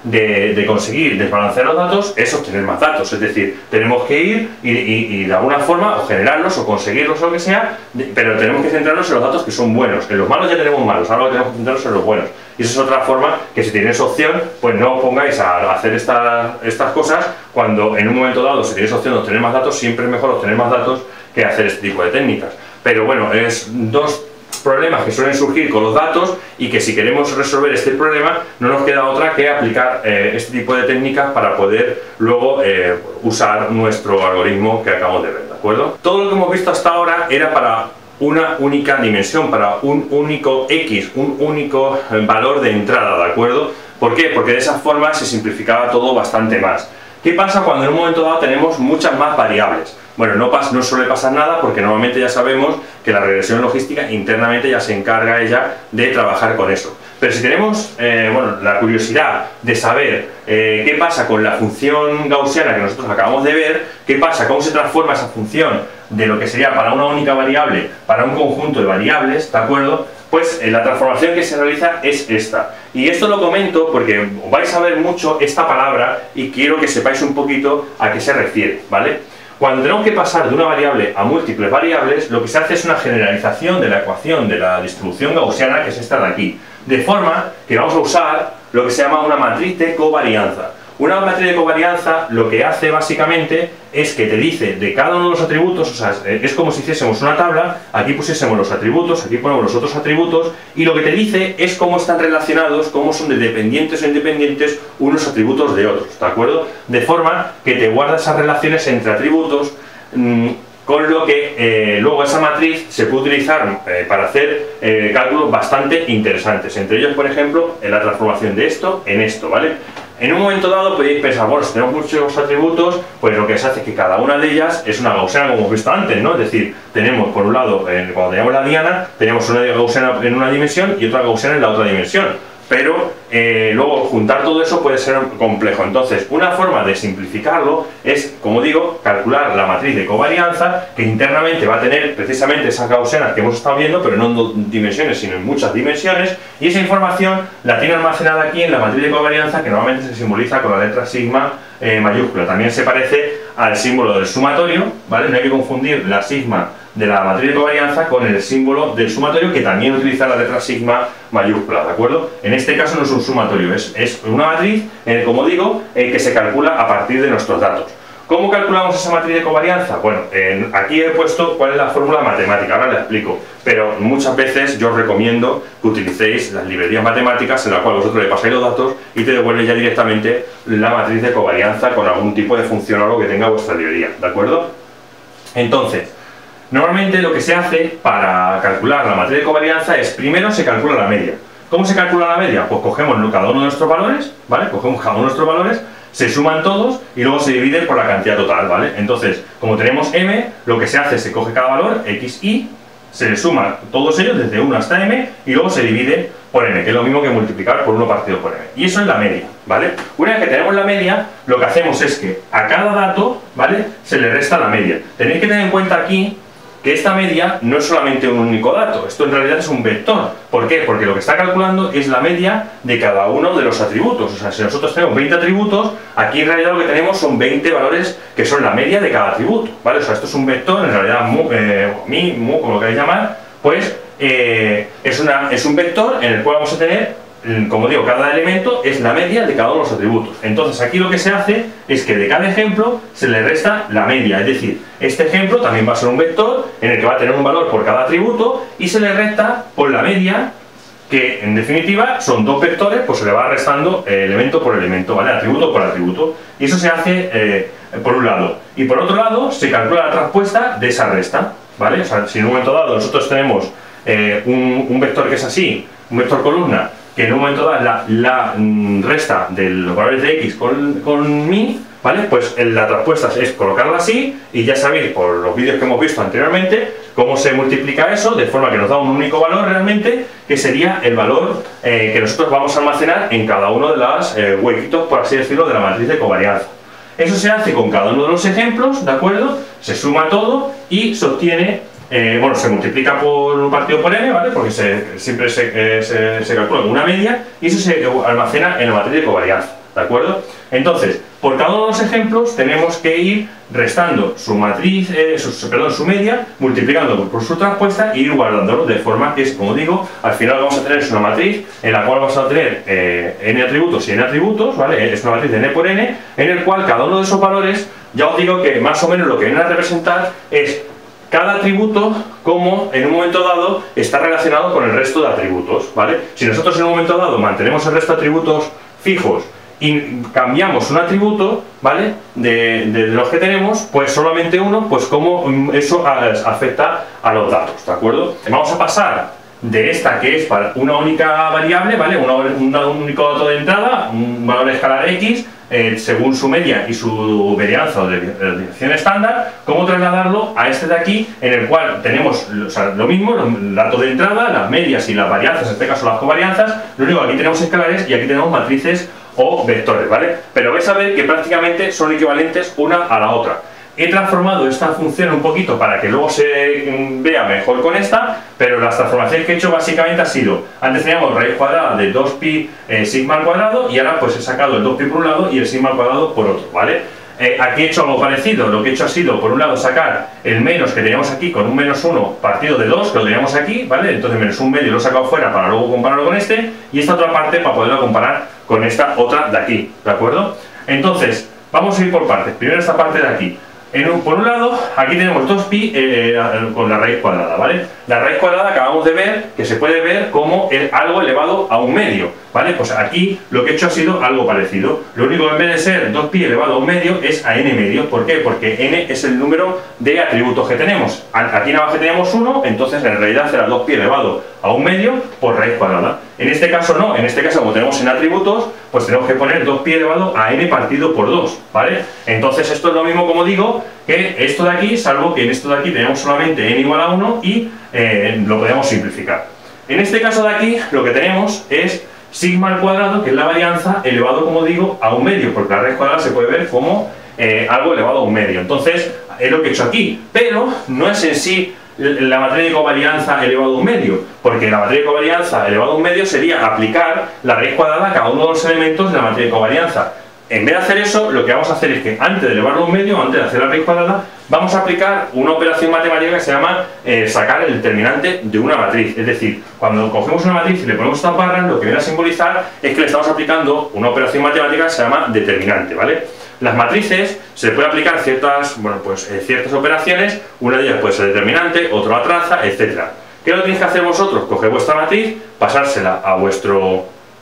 de, de conseguir desbalancear los datos es obtener más datos, es decir, tenemos que ir y, y, y de alguna forma o generarlos o conseguirlos o lo que sea, de, pero tenemos que centrarnos en los datos que son buenos. En los malos ya tenemos malos, ahora tenemos que centrarnos en los buenos. Y esa es otra forma que si tenéis opción, pues no os pongáis a hacer esta, estas cosas cuando en un momento dado, si tenéis opción de obtener más datos, siempre es mejor obtener más datos que hacer este tipo de técnicas. Pero bueno, es dos problemas que suelen surgir con los datos y que si queremos resolver este problema no nos queda otra que aplicar eh, este tipo de técnicas para poder luego eh, usar nuestro algoritmo que acabamos de ver, ¿de acuerdo? Todo lo que hemos visto hasta ahora era para una única dimensión, para un único X, un único valor de entrada, ¿de acuerdo? ¿Por qué? Porque de esa forma se simplificaba todo bastante más. ¿Qué pasa cuando en un momento dado tenemos muchas más variables? Bueno, no, pas, no suele pasar nada porque normalmente ya sabemos que la regresión logística internamente ya se encarga ella de trabajar con eso. Pero si tenemos eh, bueno, la curiosidad de saber eh, qué pasa con la función gaussiana que nosotros acabamos de ver, qué pasa, cómo se transforma esa función de lo que sería para una única variable, para un conjunto de variables, ¿de acuerdo? Pues eh, la transformación que se realiza es esta. Y esto lo comento porque vais a ver mucho esta palabra y quiero que sepáis un poquito a qué se refiere, ¿vale? Cuando tenemos que pasar de una variable a múltiples variables, lo que se hace es una generalización de la ecuación de la distribución gaussiana, que es esta de aquí. De forma que vamos a usar lo que se llama una matriz de covarianza. Una matriz de covarianza lo que hace básicamente es que te dice de cada uno de los atributos, o sea, es como si hiciésemos una tabla, aquí pusiésemos los atributos, aquí ponemos los otros atributos, y lo que te dice es cómo están relacionados, cómo son de dependientes o independientes unos atributos de otros, ¿de acuerdo? De forma que te guarda esas relaciones entre atributos, mmm, con lo que eh, luego esa matriz se puede utilizar eh, para hacer eh, cálculos bastante interesantes, entre ellos, por ejemplo, en la transformación de esto en esto, ¿vale? En un momento dado podéis pensar, bueno, si tenemos muchos atributos, pues lo que se hace es que cada una de ellas es una gaussiana, como hemos visto antes, ¿no? Es decir, tenemos por un lado, eh, cuando tenemos la diana, tenemos una gaussiana en una dimensión y otra gaussiana en la otra dimensión. Pero eh, luego juntar todo eso puede ser complejo. Entonces, una forma de simplificarlo es, como digo, calcular la matriz de covarianza, que internamente va a tener precisamente esas gaussianas que hemos estado viendo, pero no en dos dimensiones, sino en muchas dimensiones, y esa información la tiene almacenada aquí en la matriz de covarianza, que normalmente se simboliza con la letra sigma eh, mayúscula. También se parece al símbolo del sumatorio, ¿vale? No hay que confundir la sigma de la matriz de covarianza con el símbolo del sumatorio, que también utiliza la letra sigma mayúscula, ¿de acuerdo? En este caso no es un sumatorio, es, es una matriz, eh, como digo, eh, que se calcula a partir de nuestros datos. ¿Cómo calculamos esa matriz de covarianza? Bueno, eh, aquí he puesto cuál es la fórmula matemática, ahora la explico, pero muchas veces yo os recomiendo que utilicéis las librerías matemáticas en las cuales vosotros le pasáis los datos y te devuelve ya directamente la matriz de covarianza con algún tipo de función o algo que tenga vuestra librería, ¿de acuerdo? Entonces, normalmente lo que se hace para calcular la matriz de covarianza es, primero se calcula la media. ¿Cómo se calcula la media? Pues cogemos cada uno de nuestros valores, ¿vale? Cogemos cada uno de nuestros valores, se suman todos y luego se dividen por la cantidad total, ¿vale? Entonces, como tenemos m, lo que se hace es se coge cada valor, x, y, se le suma todos ellos desde uno hasta m y luego se divide por m, que es lo mismo que multiplicar por uno partido por m. Y eso es la media, ¿vale? Una vez que tenemos la media, lo que hacemos es que a cada dato, ¿vale?, se le resta la media. Tenéis que tener en cuenta aquí que esta media no es solamente un único dato, esto en realidad es un vector. ¿Por qué? Porque lo que está calculando es la media de cada uno de los atributos. O sea, si nosotros tenemos veinte atributos, aquí en realidad lo que tenemos son veinte valores que son la media de cada atributo, ¿vale? O sea, esto es un vector, en realidad mu, eh, mi, mu, como lo queráis llamar, pues eh, es, una, es un vector en el cual vamos a tener, como digo, cada elemento es la media de cada uno de los atributos. Entonces aquí lo que se hace es que de cada ejemplo se le resta la media, es decir, este ejemplo también va a ser un vector en el que va a tener un valor por cada atributo y se le resta por la media, que en definitiva son dos vectores, pues se le va restando eh, elemento por elemento, ¿vale? Atributo por atributo. Y eso se hace eh, por un lado. Y por otro lado se calcula la respuesta de esa resta, ¿vale? O sea, si en un momento dado nosotros tenemos eh, un, un vector que es así, un vector columna, que en un momento dado la, la resta de los valores de x con, con mi, ¿vale? Pues la respuesta es colocarla así, y ya sabéis por los vídeos que hemos visto anteriormente cómo se multiplica eso, de forma que nos da un único valor realmente, que sería el valor eh, que nosotros vamos a almacenar en cada uno de los eh, huequitos, por así decirlo, de la matriz de covarianza. Eso se hace con cada uno de los ejemplos, ¿de acuerdo? Se suma todo y se obtiene, Eh, bueno, se multiplica por un partido por n, ¿vale? Porque se, siempre se, eh, se, se calcula con una media y eso se almacena en la matriz de covarianza, ¿de ¿de acuerdo? Entonces, por cada uno de los ejemplos tenemos que ir restando su matriz, eh, su, perdón, su media, multiplicando por su traspuesta e ir guardándolo, de forma que, como digo, al final vamos a tener una matriz en la cual vamos a tener eh, n atributos y n atributos, ¿vale? Es una matriz de n por n, en el cual cada uno de esos valores, ya os digo que más o menos lo que viene a representar es cada atributo como en un momento dado está relacionado con el resto de atributos, ¿vale? Si nosotros en un momento dado mantenemos el resto de atributos fijos y cambiamos un atributo, ¿vale? De, de, de los que tenemos, pues solamente uno, pues cómo eso afecta a los datos, ¿de acuerdo? Vamos a pasar de esta, que es para una única variable, ¿vale? Una, una, un único dato de entrada, un valor escalar x, eh, según su media y su varianza o de, de dirección estándar, cómo trasladarlo a este de aquí, en el cual tenemos, o sea, lo mismo, el dato de entrada, las medias y las varianzas, en este caso las covarianzas, lo único que aquí tenemos escalares y aquí tenemos matrices o vectores, ¿vale? Pero vais a ver que prácticamente son equivalentes una a la otra. He transformado esta función un poquito para que luego se vea mejor con esta, pero las transformaciones que he hecho básicamente ha sido, antes teníamos raíz cuadrada de dos pi eh, sigma al cuadrado, y ahora pues he sacado el dos pi por un lado y el sigma al cuadrado por otro, ¿vale? Eh, aquí he hecho algo parecido. Lo que he hecho ha sido, por un lado, sacar el menos que teníamos aquí con un menos uno partido de dos, que lo teníamos aquí, ¿vale? Entonces menos un medio lo he sacado fuera para luego compararlo con este, y esta otra parte para poderlo comparar con esta otra de aquí, ¿de acuerdo? Entonces, vamos a ir por partes. Primero esta parte de aquí. En un, por un lado, aquí tenemos dos pi eh, con la raíz cuadrada, ¿vale? La raíz cuadrada acabamos de ver que se puede ver como el, algo elevado a un medio, ¿vale? Pues aquí lo que he hecho ha sido algo parecido. Lo único que en vez de ser dos pi elevado a un medio es a n medio. ¿Por qué? Porque n es el número de atributos que tenemos. Aquí en abajo teníamos uno, entonces en realidad será dos pi elevado a un medio por raíz cuadrada. En este caso no, en este caso como tenemos en atributos, pues tenemos que poner dos pi elevado a n partido por dos, ¿vale? Entonces esto es lo mismo, como digo, que esto de aquí, salvo que en esto de aquí tenemos solamente n igual a uno y eh, lo podemos simplificar. En este caso de aquí lo que tenemos es sigma al cuadrado, que es la varianza, elevado, como digo, a un medio, porque la raíz cuadrada se puede ver como eh, algo elevado a un medio. Entonces es lo que he hecho aquí, pero no es en sí la matriz de covarianza elevado a un medio, porque la matriz de covarianza elevado a un medio sería aplicar la raíz cuadrada a cada uno de los elementos de la matriz de covarianza. En vez de hacer eso, lo que vamos a hacer es que antes de elevarlo a un medio, antes de hacer la raíz cuadrada, vamos a aplicar una operación matemática que se llama eh, sacar el determinante de una matriz. Es decir, cuando cogemos una matriz y le ponemos estas barras, lo que viene a simbolizar es que le estamos aplicando una operación matemática que se llama determinante, ¿vale? Las matrices se puede aplicar ciertas, bueno, pues, eh, ciertas operaciones, una de ellas puede ser determinante, otra la traza, etcétera. ¿Qué lo tenéis que hacer vosotros? Coger vuestra matriz, pasársela a vuestro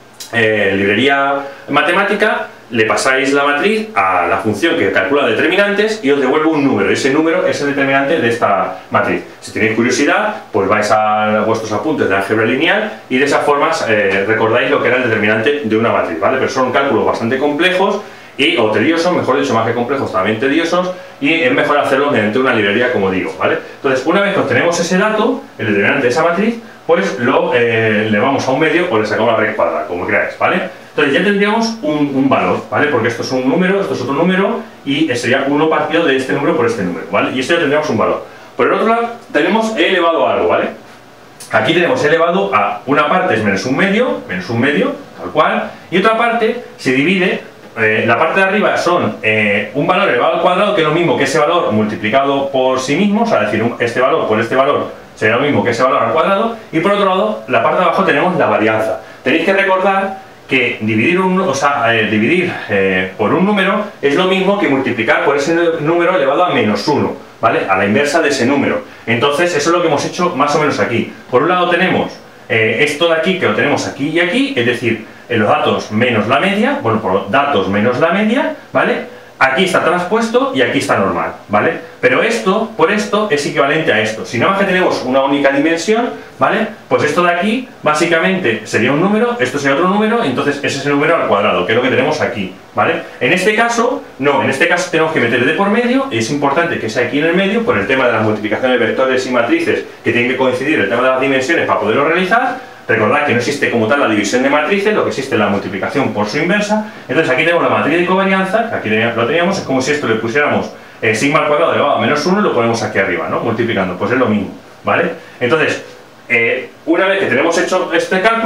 eh, librería matemática, le pasáis la matriz a la función que calcula determinantes y os devuelve un número. Ese número es el determinante de esta matriz. Si tenéis curiosidad, pues vais a vuestros apuntes de álgebra lineal y de esa forma eh, recordáis lo que era el determinante de una matriz, ¿vale? Pero son cálculos bastante complejos y o tediosos, mejor dicho, más que complejos, también tediosos, y es mejor hacerlo mediante una librería, como digo, ¿vale? Entonces, una vez que obtenemos ese dato, el determinante de esa matriz, pues lo eh, le vamos a un medio o le sacamos la raíz cuadrada, como queráis, ¿vale? Entonces ya tendríamos un, un valor, ¿vale? Porque esto es un número, esto es otro número, y sería uno partido de este número por este número, ¿vale? Y esto ya tendríamos un valor. Por el otro lado, tenemos e elevado a algo, ¿vale? Aquí tenemos e elevado a una parte es menos un medio, menos un medio, tal cual, y otra parte se divide. Eh, la parte de arriba son eh, un valor elevado al cuadrado, que es lo mismo que ese valor multiplicado por sí mismo, o sea, es decir, un, este valor por este valor sería lo mismo que ese valor al cuadrado, y por otro lado, la parte de abajo tenemos la varianza. Tenéis que recordar que dividir, un, o sea, eh, dividir eh, por un número es lo mismo que multiplicar por ese número elevado a menos uno, ¿vale? A la inversa de ese número. Entonces, eso es lo que hemos hecho más o menos aquí. Por un lado tenemos eh, esto de aquí, que lo tenemos aquí y aquí, es decir, en los datos menos la media, bueno, por datos menos la media, ¿vale? Aquí está transpuesto y aquí está normal, ¿vale? Pero esto, por esto, es equivalente a esto. Si nada más que tenemos una única dimensión, ¿vale? Pues esto de aquí, básicamente, sería un número, esto sería otro número, entonces ese es el número al cuadrado, que es lo que tenemos aquí, ¿vale? En este caso, no, en este caso tenemos que meter de por medio, y es importante que sea aquí en el medio, por el tema de las multiplicaciones de vectores y matrices, que tienen que coincidir el tema de las dimensiones para poderlo realizar. Recordad que no existe como tal la división de matrices, lo que existe es la multiplicación por su inversa. Entonces aquí tenemos la matriz de covarianza, que aquí lo teníamos, es como si esto le pusiéramos eh, sigma al cuadrado elevado a menos uno y lo ponemos aquí arriba, ¿no? Multiplicando, pues es lo mismo, ¿vale? Entonces, eh, una vez que tenemos hecho este cálculo,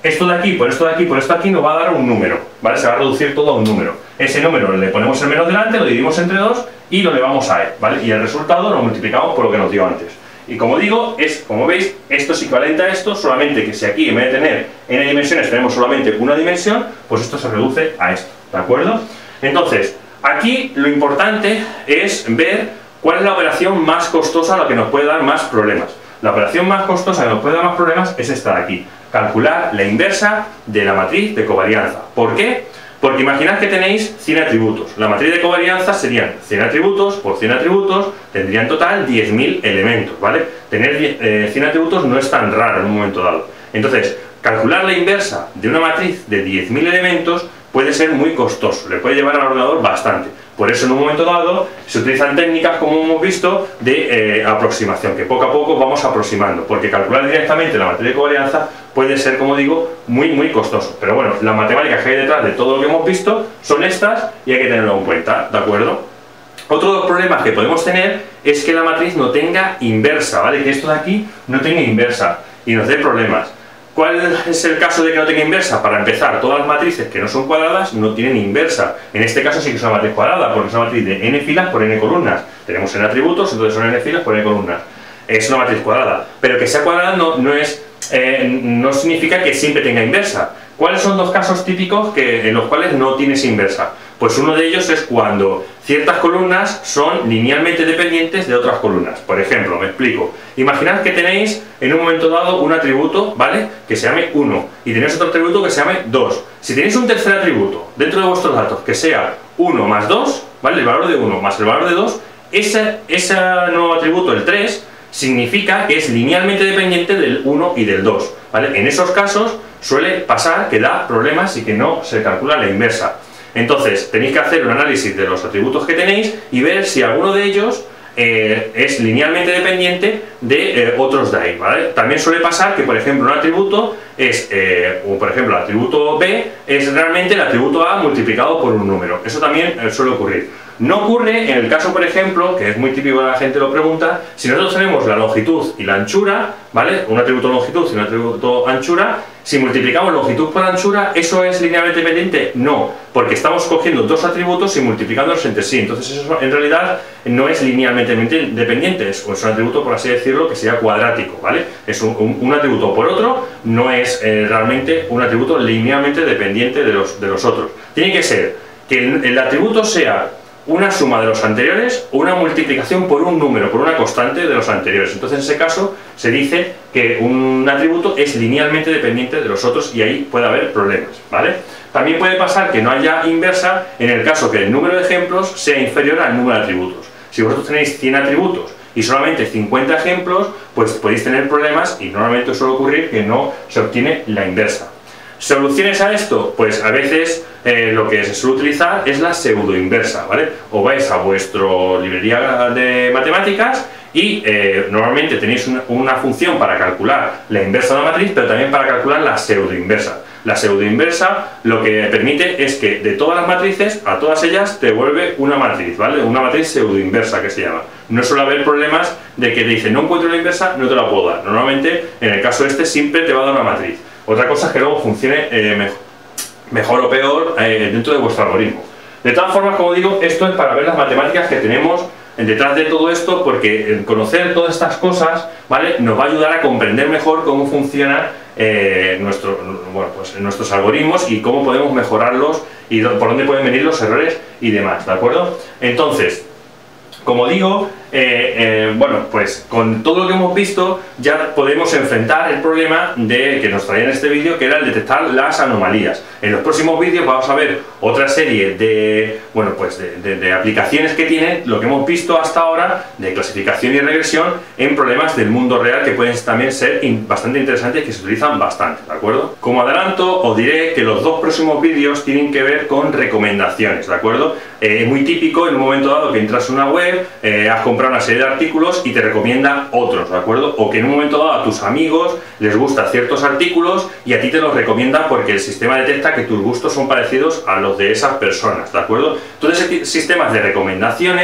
esto de aquí por esto de aquí por esto de aquí nos va a dar un número, ¿vale? Se va a reducir todo a un número. Ese número le ponemos el menos delante, lo dividimos entre dos y lo elevamos a e, ¿vale? Y el resultado lo multiplicamos por lo que nos dio antes. Y como digo, es, como veis, esto es equivalente a esto, solamente que si aquí en vez de tener n dimensiones tenemos solamente una dimensión, pues esto se reduce a esto, ¿de acuerdo? Entonces, aquí lo importante es ver cuál es la operación más costosa, la que nos puede dar más problemas. La operación más costosa que nos puede dar más problemas es esta de aquí, calcular la inversa de la matriz de covarianza. ¿Por qué? Porque imaginad que tenéis cien atributos. La matriz de covarianza serían cien atributos por cien atributos, tendría en total diez mil elementos, ¿vale? Tener eh, cien atributos no es tan raro en un momento dado. Entonces, calcular la inversa de una matriz de diez mil elementos puede ser muy costoso, le puede llevar al ordenador bastante. Por eso en un momento dado se utilizan técnicas, como hemos visto, de eh, aproximación, que poco a poco vamos aproximando, porque calcular directamente la matriz de covarianza puede ser, como digo, muy muy costoso. Pero bueno, las matemáticas que hay detrás de todo lo que hemos visto son estas y hay que tenerlo en cuenta, ¿de acuerdo? Otro de los problemas que podemos tener es que la matriz no tenga inversa, ¿vale? Que esto de aquí no tenga inversa y nos dé problemas. ¿Cuál es el caso de que no tenga inversa? Para empezar, todas las matrices que no son cuadradas no tienen inversa. En este caso sí que es una matriz cuadrada, porque es una matriz de n filas por n columnas. Tenemos n atributos, entonces son n filas por n columnas. Es una matriz cuadrada. Pero que sea cuadrada no, no, es, eh, no significa que siempre tenga inversa. ¿Cuáles son dos casos típicos que, en los cuales no tienes inversa? Pues uno de ellos es cuando ciertas columnas son linealmente dependientes de otras columnas. Por ejemplo, me explico. Imaginad que tenéis en un momento dado un atributo, ¿vale?, que se llame uno, y tenéis otro atributo que se llame dos. Si tenéis un tercer atributo dentro de vuestros datos que sea uno más dos, ¿vale?, el valor de uno más el valor de dos, ese, ese nuevo atributo, el tres, significa que es linealmente dependiente del uno y del dos, ¿vale? En esos casos suele pasar que da problemas y que no se calcula la inversa. Entonces, tenéis que hacer un análisis de los atributos que tenéis y ver si alguno de ellos eh, es linealmente dependiente de eh, otros de ahí, ¿vale? También suele pasar que, por ejemplo, un atributo es, eh, o por ejemplo, el atributo B es realmente el atributo A multiplicado por un número. Eso también eh, suele ocurrir. No ocurre en el caso, por ejemplo, que es muy típico, la gente lo pregunta, si nosotros tenemos la longitud y la anchura, ¿vale?, un atributo longitud y un atributo anchura, si multiplicamos longitud por anchura, ¿eso es linealmente dependiente? No, porque estamos cogiendo dos atributos y multiplicándolos entre sí, entonces eso en realidad no es linealmente dependiente, es un atributo, por así decirlo, que sería cuadrático, ¿vale? Es un, un, un atributo por otro, no es eh, realmente un atributo linealmente dependiente de los, de los otros. Tiene que ser que el, el atributo sea una suma de los anteriores o una multiplicación por un número, por una constante de los anteriores. Entonces en ese caso se dice que un atributo es linealmente dependiente de los otros y ahí puede haber problemas, ¿vale? También puede pasar que no haya inversa en el caso que el número de ejemplos sea inferior al número de atributos. Si vosotros tenéis cien atributos y solamente cincuenta ejemplos, pues podéis tener problemas y normalmente suele ocurrir que no se obtiene la inversa. ¿Soluciones a esto? Pues a veces eh, lo que se suele utilizar es la pseudoinversa, ¿vale? O vais a vuestra librería de matemáticas y eh, normalmente tenéis una, una función para calcular la inversa de una matriz, pero también para calcular la pseudoinversa. La pseudoinversa lo que permite es que de todas las matrices, a todas ellas te devuelve una matriz, ¿vale? Una matriz pseudoinversa que se llama. No suele haber problemas de que te dicen no encuentro la inversa, no te la puedo dar. Normalmente, en el caso este, siempre te va a dar una matriz. Otra cosa es que luego funcione eh, mejor, mejor o peor eh, dentro de vuestro algoritmo. De todas formas, como digo, esto es para ver las matemáticas que tenemos detrás de todo esto, porque el conocer todas estas cosas, ¿vale?, nos va a ayudar a comprender mejor cómo funcionan eh, nuestro, bueno, pues, nuestros algoritmos y cómo podemos mejorarlos y por dónde pueden venir los errores y demás, ¿de acuerdo? Entonces, como digo, eh, eh, bueno, pues con todo lo que hemos visto ya podemos enfrentar el problema de, que nos traía en este vídeo, que era el detectar las anomalías. En los próximos vídeos vamos a ver otra serie de, bueno, pues de, de, de aplicaciones que tienen lo que hemos visto hasta ahora de clasificación y regresión en problemas del mundo real, que pueden también ser in, bastante interesantes y que se utilizan bastante, ¿de acuerdo? Como adelanto, os diré que los dos próximos vídeos tienen que ver con recomendaciones, ¿de acuerdo? Eh, es muy típico en un momento dado que entras a una web, eh, has comprado una serie de artículos y te recomienda otros, ¿de acuerdo? O que en un momento dado a tus amigos les gustan ciertos artículos y a ti te los recomienda porque el sistema detecta que tus gustos son parecidos a los de esas personas, ¿de acuerdo? Todos esos sistemas de recomendaciones,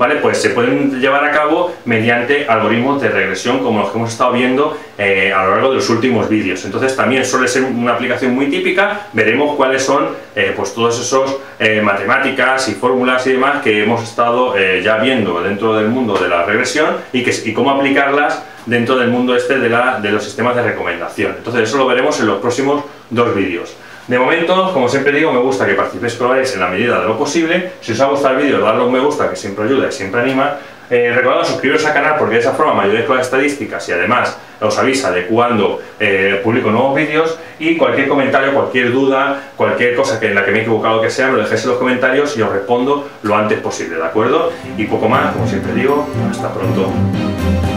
¿vale? Pues se pueden llevar a cabo mediante algoritmos de regresión como los que hemos estado viendo eh, a lo largo de los últimos vídeos. Entonces también suele ser una aplicación muy típica. Veremos cuáles son eh, pues todos esos eh, matemáticas y fórmulas y demás que hemos estado eh, ya viendo dentro del mundo de la regresión y, que, y cómo aplicarlas dentro del mundo este de, la, de los sistemas de recomendación. Entonces eso lo veremos en los próximos dos vídeos. De momento, como siempre digo, me gusta que participéis con en la medida de lo posible. Si os ha gustado el vídeo, darle un me gusta, que siempre ayuda y siempre anima. Eh, recordad suscribiros al canal porque de esa forma me ayudáis con las estadísticas y además os avisa de cuando eh, publico nuevos vídeos. Y cualquier comentario, cualquier duda, cualquier cosa que en la que me he equivocado que sea, me lo dejéis en los comentarios y os respondo lo antes posible, ¿de acuerdo? Y poco más, como siempre digo, hasta pronto.